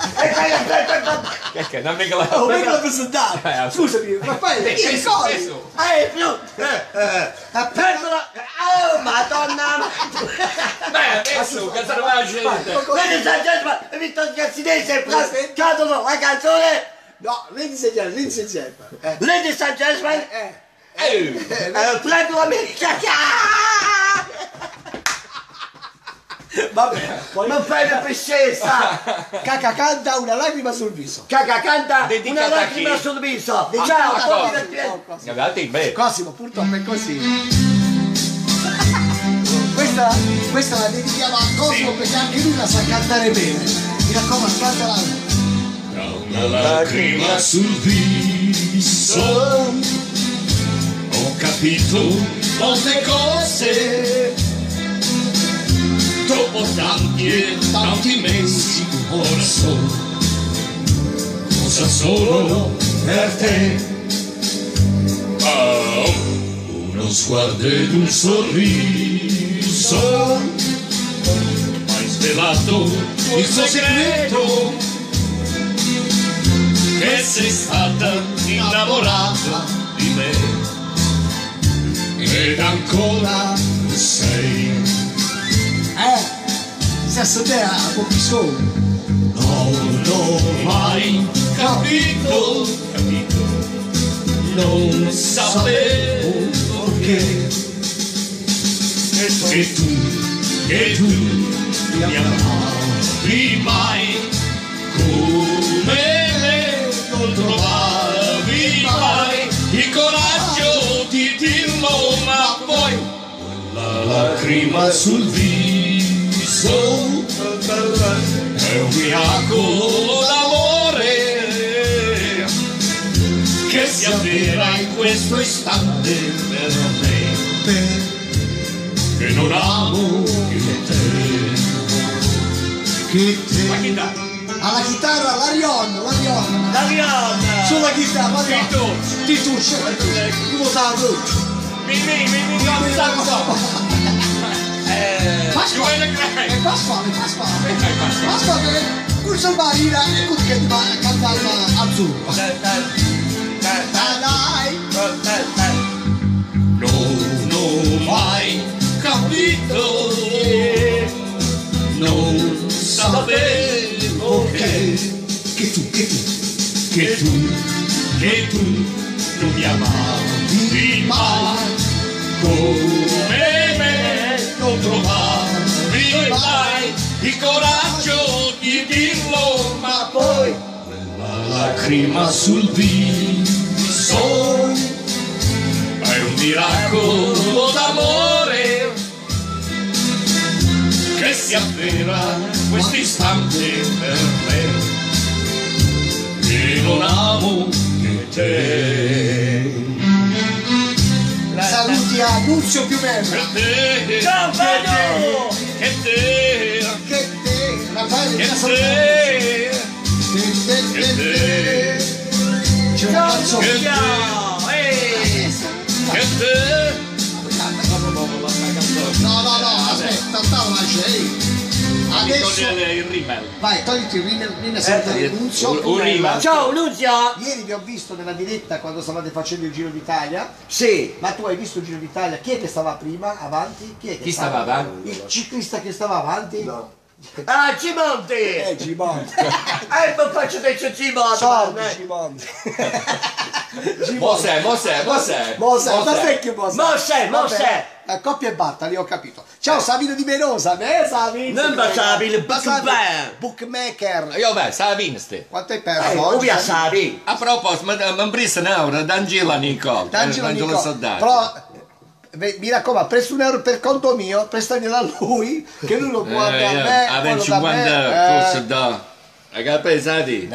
Che non mi clavo. Oh, vengo a presentare. Scusami, Raffaele, vieni, corri. Apertola. Oh, madonna! Beh, adesso che sarà la gente. Ladies and gentlemen, Vittorio Gassinese cadono la canzone. No, ladies and gentlemen. Ladies and gentlemen, prendo l'America. Vabbè, Non fai la pescessa. Caca canta una lacrima sul viso. Caca canta Dedicata una a lacrima chi? sul viso. Dedicata Ciao, a tutti Cosimo. divertenti. Guardate, beh. Cosimo, purtroppo è così. Questa la dedichiamo a Cosimo perché anche lui la sa cantare bene. Mi raccomando, cantala. Una lacrima sul viso, ho capito molte cose, dopo tanti e tanti mesi ora so cosa sono per te. Uno sguardo ed un sorriso, hai svelato il segreto, che sei stata innamorata di me ed ancora sei grazie a te a Popisone. Non ho mai capito, non sapevo che tu mi amavi mai, come me non trovavi mai il coraggio di dirlo, ma poi la lacrima sul viso è un miracolo d'amore che si avvera in questo istante per me, che non amo che te. Alla chitarra l'Arion. Dariana! Sulla chitarra, Tituccio. Tu lo sai. Mimmi, Gonzalo! Pasquale. Pasquale, curso marina e tu che ti va a cantare azzurro. Dai. Non ho mai capito, non sapevo che tu non mi amavi mai, come me non trovavi mai il coraggio di dirlo, ma poi la lacrima sul viso è un miracolo d'amore che si avvera questo istante per me, che non amo che te. Saluti a Nunzio Piumello. Ciao Fabio! Che te, Che te, Raffaele, che mi ha salutato. te, C'è una canzone. che te. No, aspetta, stavo lì. Adesso Il rimel. vai, togliti il rimel salutare Nunzio. Un rimel. Ciao Nunzia! Ieri vi ho visto nella diretta quando stavate facendo il Giro d'Italia. Sì! Ma tu hai visto il Giro d'Italia? Chi è che stava prima, avanti? Chi stava avanti? Il ciclista che stava avanti? No. Ah, Cimonti! Gimonti. Ma faccio del Cimonti! Sordi, Gimonti. Mosè. Mosè, da secchio Mosè. Mosè! Coppia e batta, lì ho capito. Ciao Savino di Venosa, Savino. Non baciavi il bookmaker! Bookmaker. Io beh, sa vinste. Quanto hai perso oggi? Ubi a Savi! A proposito, ma brissa un'euro, d'Angela Nicole. D'Angelo Soldati. Però mi raccomando, presto un euro per conto mio, prestaglielo a lui, che lui lo può dare a me. A quello 50 da forse me. da. Hai capito, Sadi?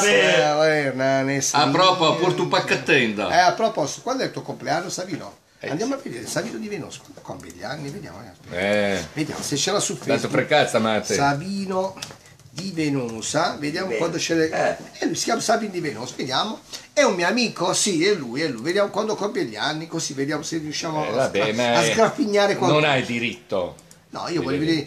A proposito, porto un pacchettino. A proposito, quando è il tuo compleanno, Savino? Andiamo a vedere, Savino di Venosa, quando compie gli anni, vediamo. Vediamo se ce l'ha su Tanto Facebook. per cazzo, Matte. Savino di Venosa, vediamo quando c'è lui si chiama Savino di Venosa, vediamo. È un mio amico, sì, è lui, vediamo quando compie gli anni, così vediamo se riusciamo a sgraffignare qualcosa. Non hai diritto. No, io voglio vedere.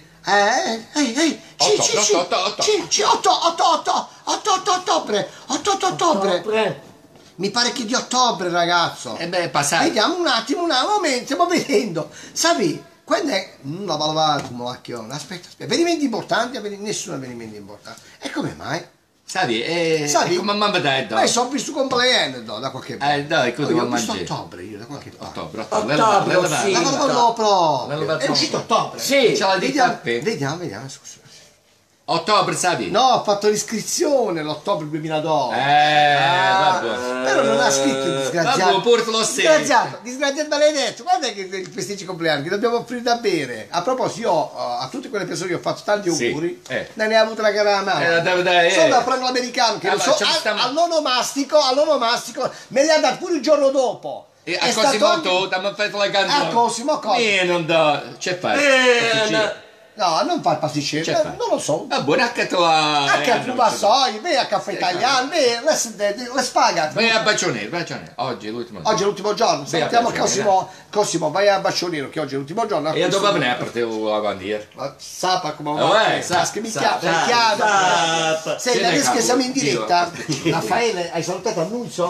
8 ottobre. Mi pare che di ottobre, ragazzo. E beh, è passato. Vediamo un attimo, un momento, stiamo vedendo. Savi, quando è. No, aspetta. Avvenimenti importanti, nessun avvenimento importante. E come mai? Sadi, come mamma dai, Ma sono visto compleanno da qualche parte. dai, cosa Io devo ho visto mangiare? ottobre io da qualche parte. Ottobre, sì. La guardo proprio. Bello È uscito ottobre. Sì! Ce l'hai di tappi? Vediamo, scusa. Ottobre, Sadi? No, ho fatto l'iscrizione l'ottobre 2012. Vabbè. Però non ha scritto il disgraziato. Vabbè, pure te lo sei. Disgraziato maledetto. Guarda che il festeggi compleanno, che dobbiamo offrire da bere. A proposito, io a tutte quelle persone che ho fatto tanti auguri, non ne ha avuto la gara a mano. dai. Solo a Franco l'americano, che lo so, all'onomastico, me li ha dato pure il giorno dopo. E a Cosimo tu, ti hanno fatto la canzone. A Cosimo, non do. C'è fai. No, non fa il pasticcere, non lo so. Ah, buona che tu hai. Anche a Plumassoi, vai a Caffè Italiano, le spaga. Vai a Bacionero. Oggi è l'ultimo giorno. Oggi è l'ultimo giorno, salutiamo Cosimo, vai a Bacionero che oggi è l'ultimo giorno. E dopo ne ha partito la bandiera. Sapa come che mi chiama. Senti, adesso che siamo in diretta, Raffaele, hai salutato Annunzio?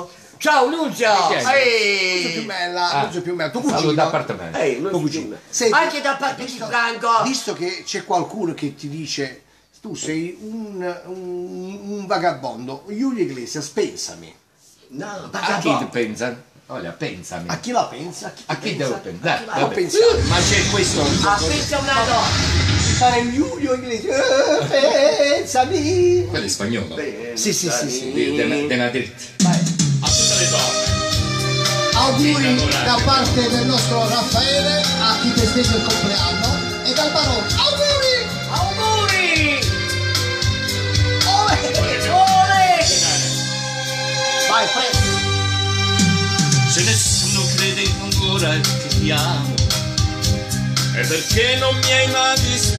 Ciao Lucia! Chi è? Lucio Ehi! più bella, Lucio più bella, tuo Saluto cugino. d'appartamento. Ehi, Tuo cugino. Senti, Anche da parte di Franco! visto che c'è qualcuno che ti dice tu sei un vagabondo, Julio Iglesias, pensami. No, A chi vagabondo! pensa? Olha, pensami. A chi la pensa? A chi devo pensare? Può pensare. Ma c'è questo... Ah, pensa una donna! Fare Julio Iglesias, pensami. Quello è spagnolo. Sì, sì, sì, sì. De Madrid. A tutte le donne. Auguri da parte del nostro Raffaele a chi festeggia il compleanno e dal barone. Auguri! Auguri! Vai, prego. Se nessuno crede ancora che ti amo, è perché non mi hai mai visto.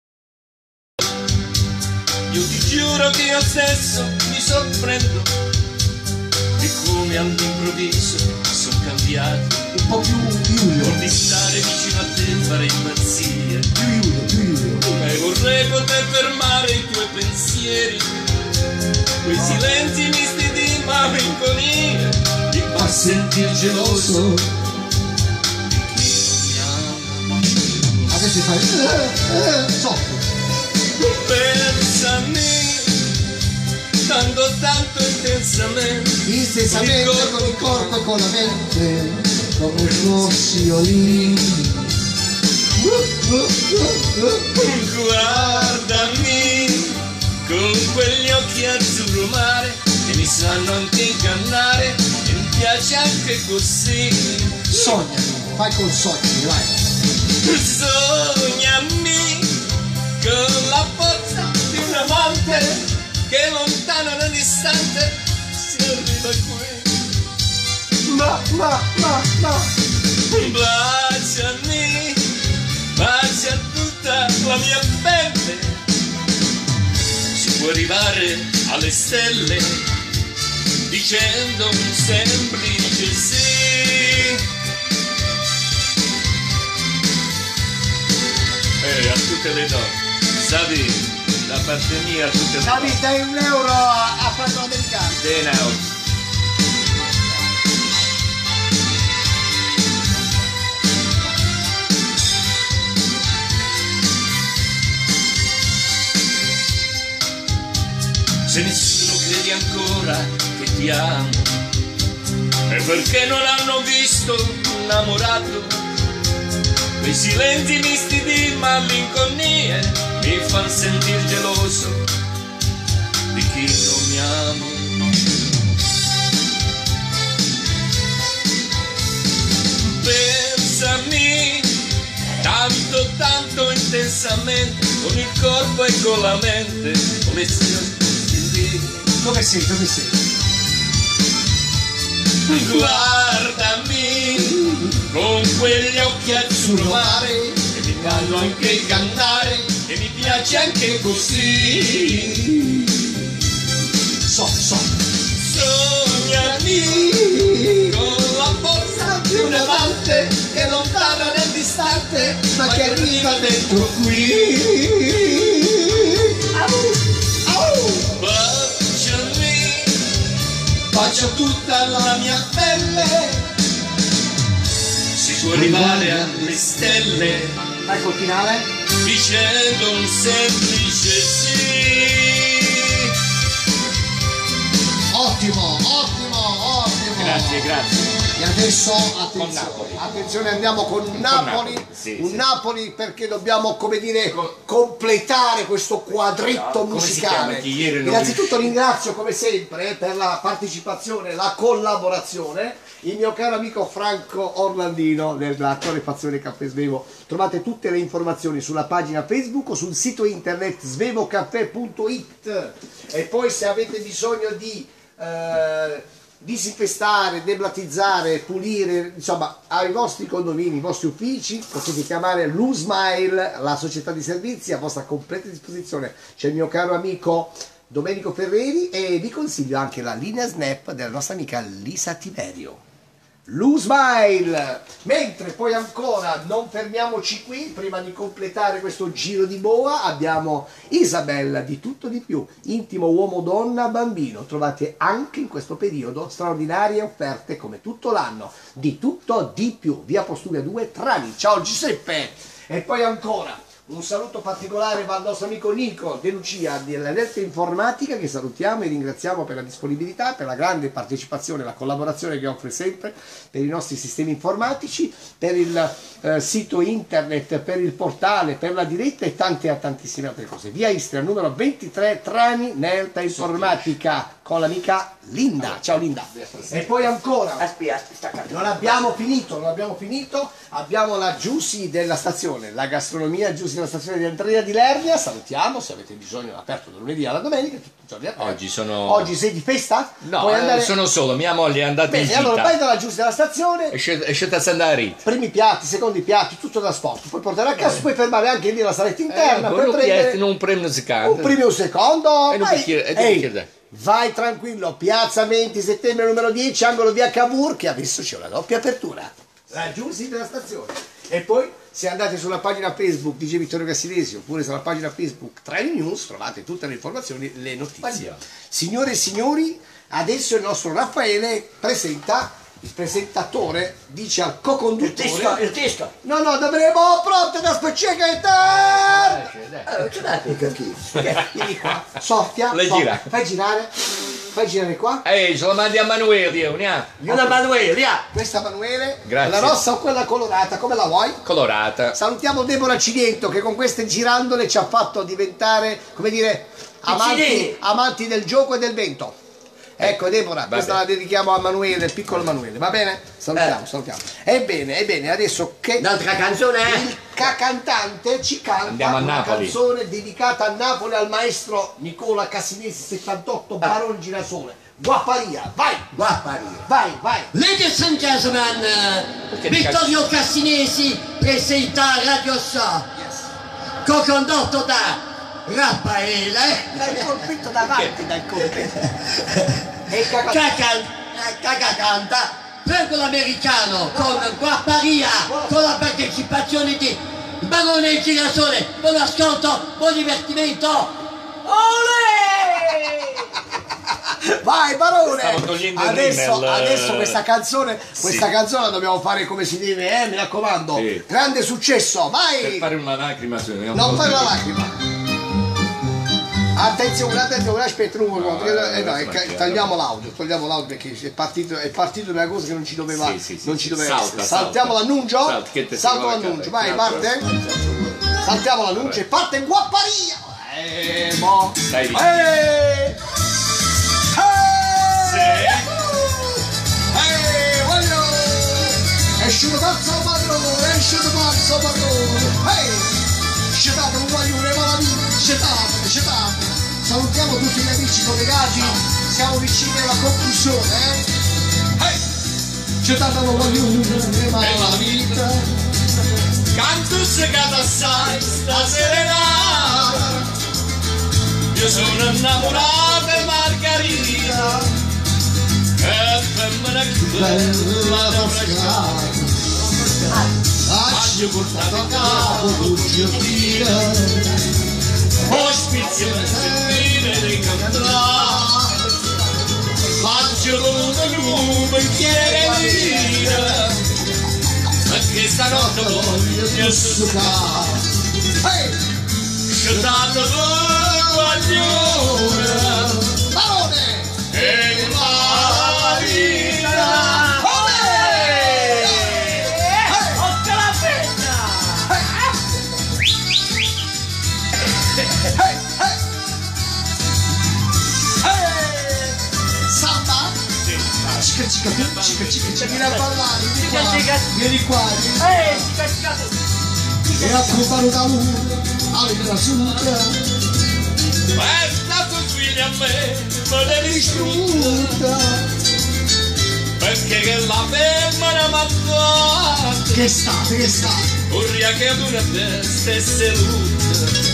Io ti giuro che io stesso mi sorprendo di come all'improvviso sono cambiato. Un po' più Julio. Pur di stare vicino a te farei impazzire, Più Julio. e vorrei poter fermare i tuoi pensieri, quei silenzi misti di malinconia, di far sentir geloso di chi non mi ama. Adesso fai soffio. Pensami tanto intensamente, Intensamente con il corpo e con la mente, come fossi io lì. guardami con quegli occhi azzurro mare che mi sanno anche ingannare e mi piace anche così. Sognami, fai col sogno, vai. Sognami con la forza di un amante che lontano e distante si arriva qui. Baciami, bacia tutta la mia pelle, si può arrivare alle stelle dicendo un semplice sì. E a tutte le donne, Savi, da parte mia a tutte le donne. Davi, dai €1 a Franco Americano. Denaro. Se nessuno crede ancora che ti amo, è perché non hanno visto innamorato. Quei silenzi misti di malinconie mi fan sentir geloso di chi non mi amo. Pensami tanto intensamente, con il corpo e con la mente, come se io fossi lì. Dove sei? Dove sei? Guardami con quegli occhi azzurro mare che mi fanno anche ingannare e mi piace anche così. Sognami con la forza di un amante che lontano nel distante ma che arriva dentro qui. Baciami, bacia tutta la mia pelle, si può arrivare alle stelle Vai col finale. dicendo un semplice sì. Ottimo. Grazie. E adesso Napoli. Attenzione, andiamo con Napoli. Napoli, sì, Un sì. Napoli perché dobbiamo, come dire, completare questo quadretto Come si musicale. chiama? Che ieri non Innanzitutto ringrazio come sempre per la partecipazione, la collaborazione, il mio caro amico Franco Orlandino della Torrefazione Caffè Svevo. Trovate tutte le informazioni sulla pagina Facebook o sul sito internet svevocaffè.it. E poi se avete bisogno di disinfestare, deblattizzare, pulire, insomma, ai vostri condomini, ai vostri uffici, potete chiamare l'Usmile, la società di servizi a vostra completa disposizione. C'è il mio caro amico Domenico Ferreri e vi consiglio anche la linea Snap della nostra amica Lisa Tiberio. Lu Smile. Mentre poi ancora non fermiamoci qui, prima di completare questo giro di boa abbiamo Isabella di Tutto di Più, intimo uomo, donna, bambino. Trovate anche in questo periodo straordinarie offerte come tutto l'anno di Tutto di Più, via Postuvia 2 Trani. Ciao Giuseppe. E poi ancora un saluto particolare va al nostro amico Nico De Lucia dell'Alerte Informatica, che salutiamo e ringraziamo per la disponibilità, per la grande partecipazione e la collaborazione che offre sempre per i nostri sistemi informatici, per il sito internet, per il portale, per la diretta e tantissime altre cose. Via Istria numero 23 Trani, Nelta Informatica, con l'amica Linda. Ciao Linda. E poi ancora non abbiamo finito, abbiamo la Giussi della stazione, la gastronomia Giussi della stazione di Andrea di Lernia. Salutiamo, se avete bisogno, aperto da lunedì alla domenica, tutti i giorni aperti. Oggi sei di festa? No, puoi andare... sono solo, mia moglie è andata in gita. Allora vai dalla Giussi della stazione, è scelta di andare. Primi piatti, secondi piatti, tutto trasporto, puoi portare a casa, puoi fermare anche lì la saletta interna, per prendere un primo secondo. un primo e un secondo. E non Ehi, vai tranquillo, piazza 20 settembre numero 10, angolo via Cavour, che adesso c'è una doppia apertura. La Giussi della stazione. E poi se andate sulla pagina Facebook di G. Vittorio Cassilesi oppure sulla pagina Facebook Trani News trovate tutte le informazioni, le notizie. Signore e signori, adesso il nostro Raffaele presenta, il presentatore dice al co-conduttore Il disco. no, dovremo pronto da spacciacchettare. Vieni qua, soffia, fai girare qua. Ehi, se lo mandi a Manuele, Una Manuele, via. Questa Manuele, Grazie. la rossa o quella colorata, come la vuoi? colorata. Salutiamo Deborah Ciliento che con queste girandole ci ha fatto diventare, come dire, amanti del gioco e del vento. Ecco Deborah, questa la dedichiamo a Manuele, il piccolo Manuele, va bene? Salutiamo. Ebbene, adesso che L'altra canzone è? il cantante ci canta Andiamo a una Napoli. canzone dedicata a Napoli al maestro Nicola Cassinesi 78 Baron Girasole. Guapparia, vai! Vai! Ladies and gentlemen, Vittorio Cassinesi presenta Radio Show, co-condotto da Raffaele L'hai colpito davanti dal colpetto. E Cacacanta, Triangolo Americano con Guapparia, con la partecipazione di Barone Girasole. Buon ascolto, buon divertimento. Vai Barone! Stavo togliendo il Adesso rimel. questa canzone la dobbiamo fare come si deve, mi raccomando. Sì. Grande successo, vai! Per fare una lacrima Non fare una lacrima. Attenzione, aspetta un po'. Togliamo l'audio perché è partito una cosa che non ci doveva, non ci doveva essere. Saltiamo l'annuncio. Salto l'annuncio, vai, parte. Saltiamo l'annuncio e parte Guapparia. Stai lì. Esce un pazzo padrone, scetate un guaglione malavita, scetate. Salutiamo tutti gli amici collegati, siamo vicini alla conclusione, scetate un guaglione malavita. Canto segato assai stasera, io sono innamorato di Margherita, e femmina più bella da frescare. Faccio portato a capo tutti a dire, ospiti per sentire dei cantare, faccio come un bicchiere di vino, perché stanotte voglio succare. Scetate per guaglione, Barone! e la vita. Samba? Cica, vieni a ballare, vieni qua. E a trovare da lui, alle della sutra. È stato figlio a me, me l'hai distrutta, perché che la femmina m'ha fatto, Che state? ubriaca ad una festa e seduta.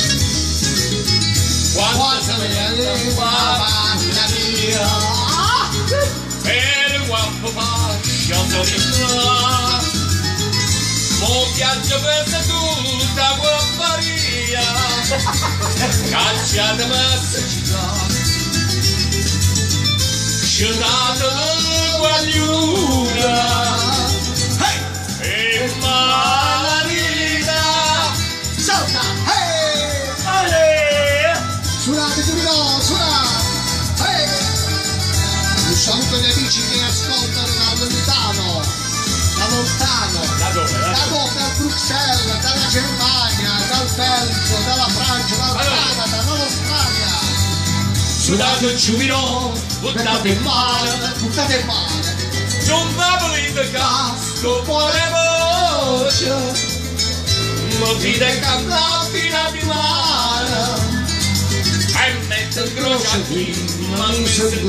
Quanta bella mamma mia, per guapo fascia cosa mi fa? Mo viaggio per tutta guapparia, cacciata massa città, sciolata guagliura, e mala vita. Salta! Hey! Ale! Suonate Giulino, suonate! Hey! Un saluto agli amici che ascoltano da lontano, da lontano, Da dove? da Bruxelles, dalla Germania, dal Belgio, dalla Francia, dal Canada, dall'Australia. Sudate giubilo, buttate in mare, Buttate in mare. non believe che sto cuore voce, ma vide cantare fino a mare, e mette il croce qui, ma mi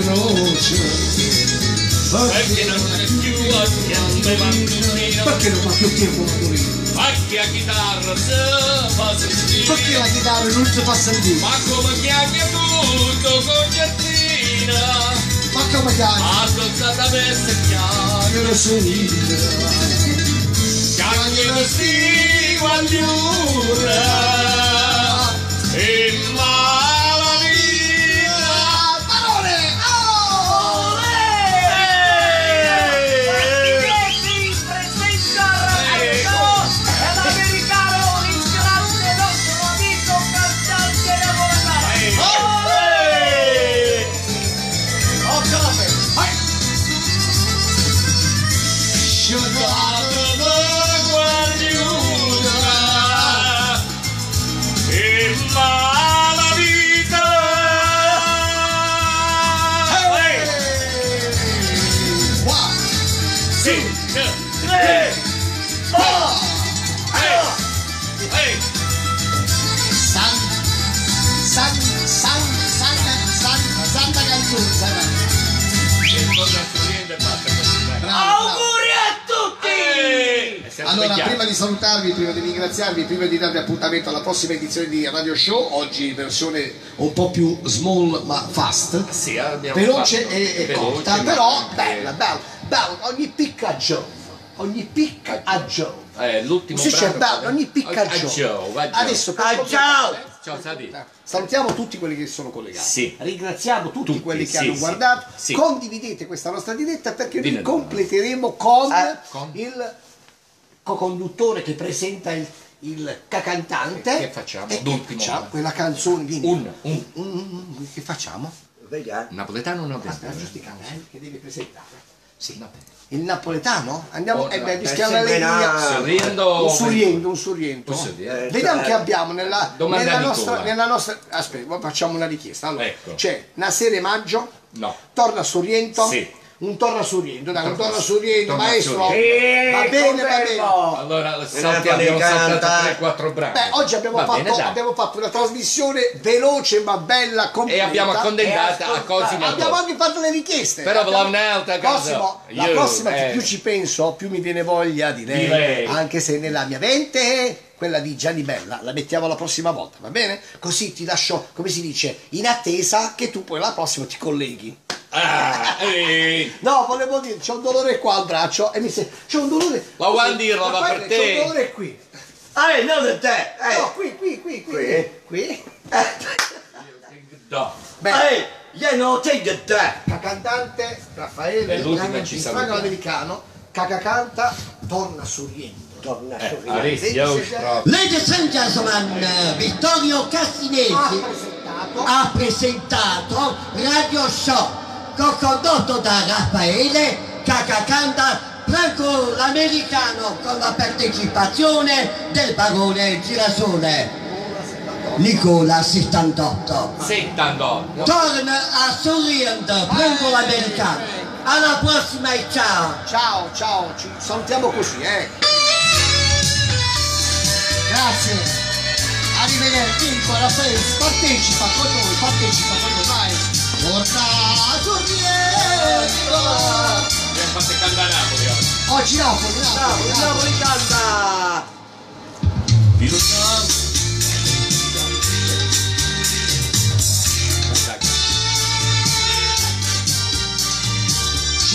perché non è più a fianco mandolino, Perché non fa più tempo mandolino? anche a chitarra se fa sentire, Perché la chitarra non si fa sentire? ma come chiami tutto concertina, Ma come chiami? addossata per chiaro, Io lo so io. cagni questi guagliura, e mala vita. Parole! Oh! Biglietti presenta Radio Show l'americano il grande nostro amico cantante napoletano. Oh, come? Vai! Sciolata per guagliura, e mala vita. One, Sì, Tre, Santa canzone, auguri a tutti! Allora, prima di salutarvi, prima di ringraziarvi, prima di darvi appuntamento alla prossima edizione di Radio Show, oggi in versione un po' più small ma fast, sì, abbiamo veloce fatto e veloce, corta, ma però anche- bella, ogni picca a Joe, ogni picca a Joe. l'ultimo Si dice brano bello, ogni picca a Joe. Joe. Adesso per A completare, Ciao Sadi. salutiamo tutti quelli che sono collegati. Sì. Ringraziamo tutti quelli che sì, hanno sì. guardato. Sì. Condividete questa nostra diretta perché noi Dine- completeremo con con? il co-conduttore che presenta il cantante. Che facciamo? E che L'ultimo. facciamo? Quella canzone. Vieni. Che facciamo? Napoletano o no? Aspetta, giusticare, che devi presentare. Sì. Vabbè. Il napoletano? Andiamo, Oh, no, mischiamo sempre l'allegria. Sorriendo. Un surriento, un surriento. Vediamo che abbiamo Domanda nella a nostra, Nicola. nella nostra. Aspetta, facciamo una richiesta. Allora, Ecco. c'è Nasere Maggio, No. torna a Sorriento. Sì. Un torna a Sorriento, dai, un torna a Torna- Sorriento, torna a maestro. Sorriento. Va bene, va bene. Allora abbiamo saltato 3-4 brani. Beh, oggi abbiamo Va bene, dai. fatto una trasmissione veloce ma bella, completa. E abbiamo accontentato a Cosimo. Abbiamo anche fatto le richieste. Però Abbiamo- un'altra cosa. Cosimo, la Io, prossima che più ci penso, più mi viene voglia di lei. lei. Anche se nella mia mente quella di Gianni Bella la mettiamo la prossima volta, va bene? Così ti lascio, come si dice, in attesa che tu poi la prossima ti colleghi. No, volevo dire, c'ho un dolore qua al braccio e mi sembra. C'è un dolore. La vuoi dirla, Ma va guarda, per te? C'è un dolore qui. Non da te! No, qui. Qui. No. Beh, Io non sei da te! cantante Raffaele, È l'ultima, ci il salutiamo. franco americano, canta, torna sorriendo. Torna Adesso Ladies and gentlemen, Vittorio Cassinesi ha presentato Radio Show, co-condotto da Raffaele Cacacanda Franco l'americano, con la partecipazione del barone Girasole Nicola 78. 78. Torna a Sorriendo Franco l'americano. Alla prossima e ciao! Ciao, ci salutiamo così, Grazie. Arrivederci, Nicola Raffaele, partecipa con noi, vai. Torna sorriendo. Abbiamo fatto cantare Napoli oggi. Oggi Napoli. Napoli canta!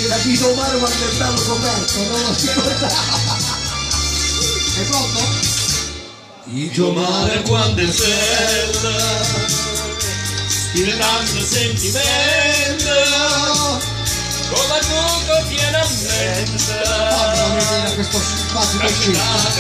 Era Vito Umano quando è bello coperto, non lo si ricordava. È pronto? Vito mare quando è bella, stile tanto sentimento, come tutto tiene a mente. Fammi vedere questo simpatico film.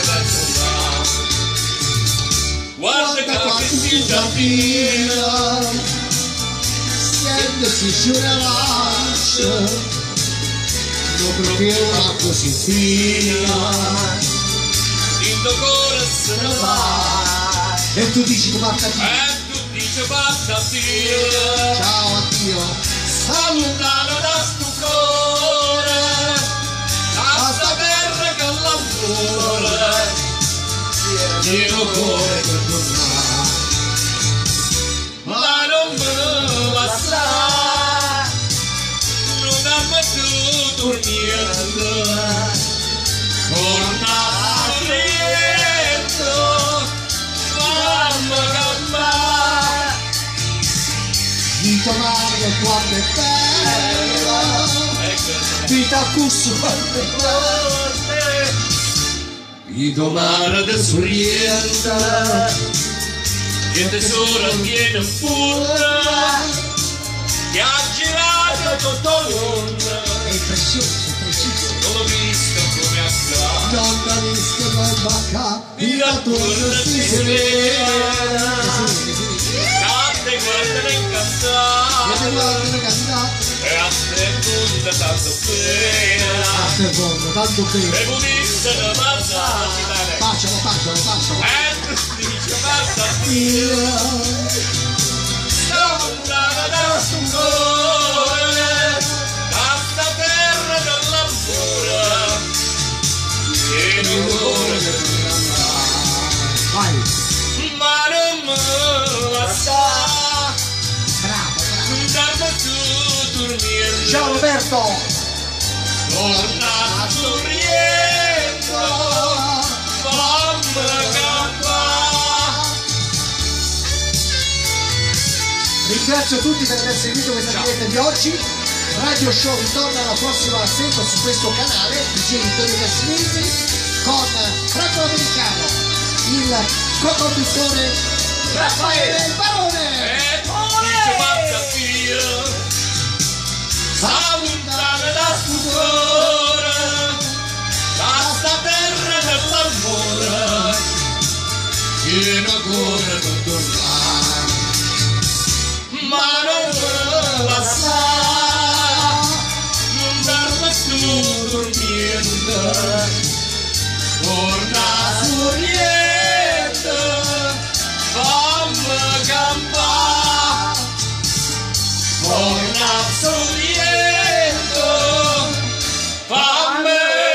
Guarda che si giardina, Stendersi su una lancia, non proprio una così fina, il tuo cuore se ne va, e tu dici che basta e tu dici basta via. ciao, addio. Lontano da sto cuore, da sta terra che l'amore, pieno cuore per tornare, ma non me ne basta, non dammi tu dormiendo, torna sorriendo, fammi campare. Vito Mario quando è bella, vita cusso quando è bella. Vito mare te sorrienta, che tesoro tiene pure, che ha girato tutto il mondo, È prezioso, è preciso. non l'ho visto come accade, Non capisco mai bacca, vita torna si sveglia, Che cante guardano incantare, ti guardano candidato, e a te tutta tanto bene, che buono, tanto bene. e budista da mazzati, Bacialo, bacialo, bacialo. e tu dici basta via. Lontana da sto cuore, da sta terra dell'amore, pieno cuore per Vai, ma non me la sa, bravo, bravo. darmi tu dormire, Ciao Roberto. torna sorriendo, fammi campare. Ringrazio tutti per aver seguito questa diretta di oggi. Radio Show ritorna la prossima sempre su questo canale, DJ Vittorio Cassinesi, con Franco Americano, il co-conduttore Raffaele Barone. Dice basta via, lontana da sto cuore, da sta terra dell'amore, pieno cuore per tornare, ma non me la sa, non darmi tu dormiendo, torna sorriendo, fammi campare, torna sorriendo, fammi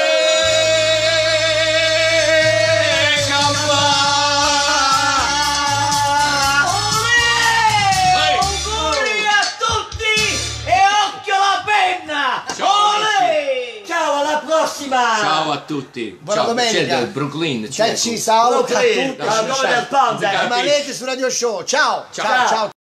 campare. Auguri a tutti e occhio la penna! Olè! Ciao, alla prossima! Ciao a tutti. Buona Ciao, domenica. c'è del Brooklyn. C'è ci salute a tutti. Ciao, Rimanete su Radio Show. Ciao. Ciao. Ciao.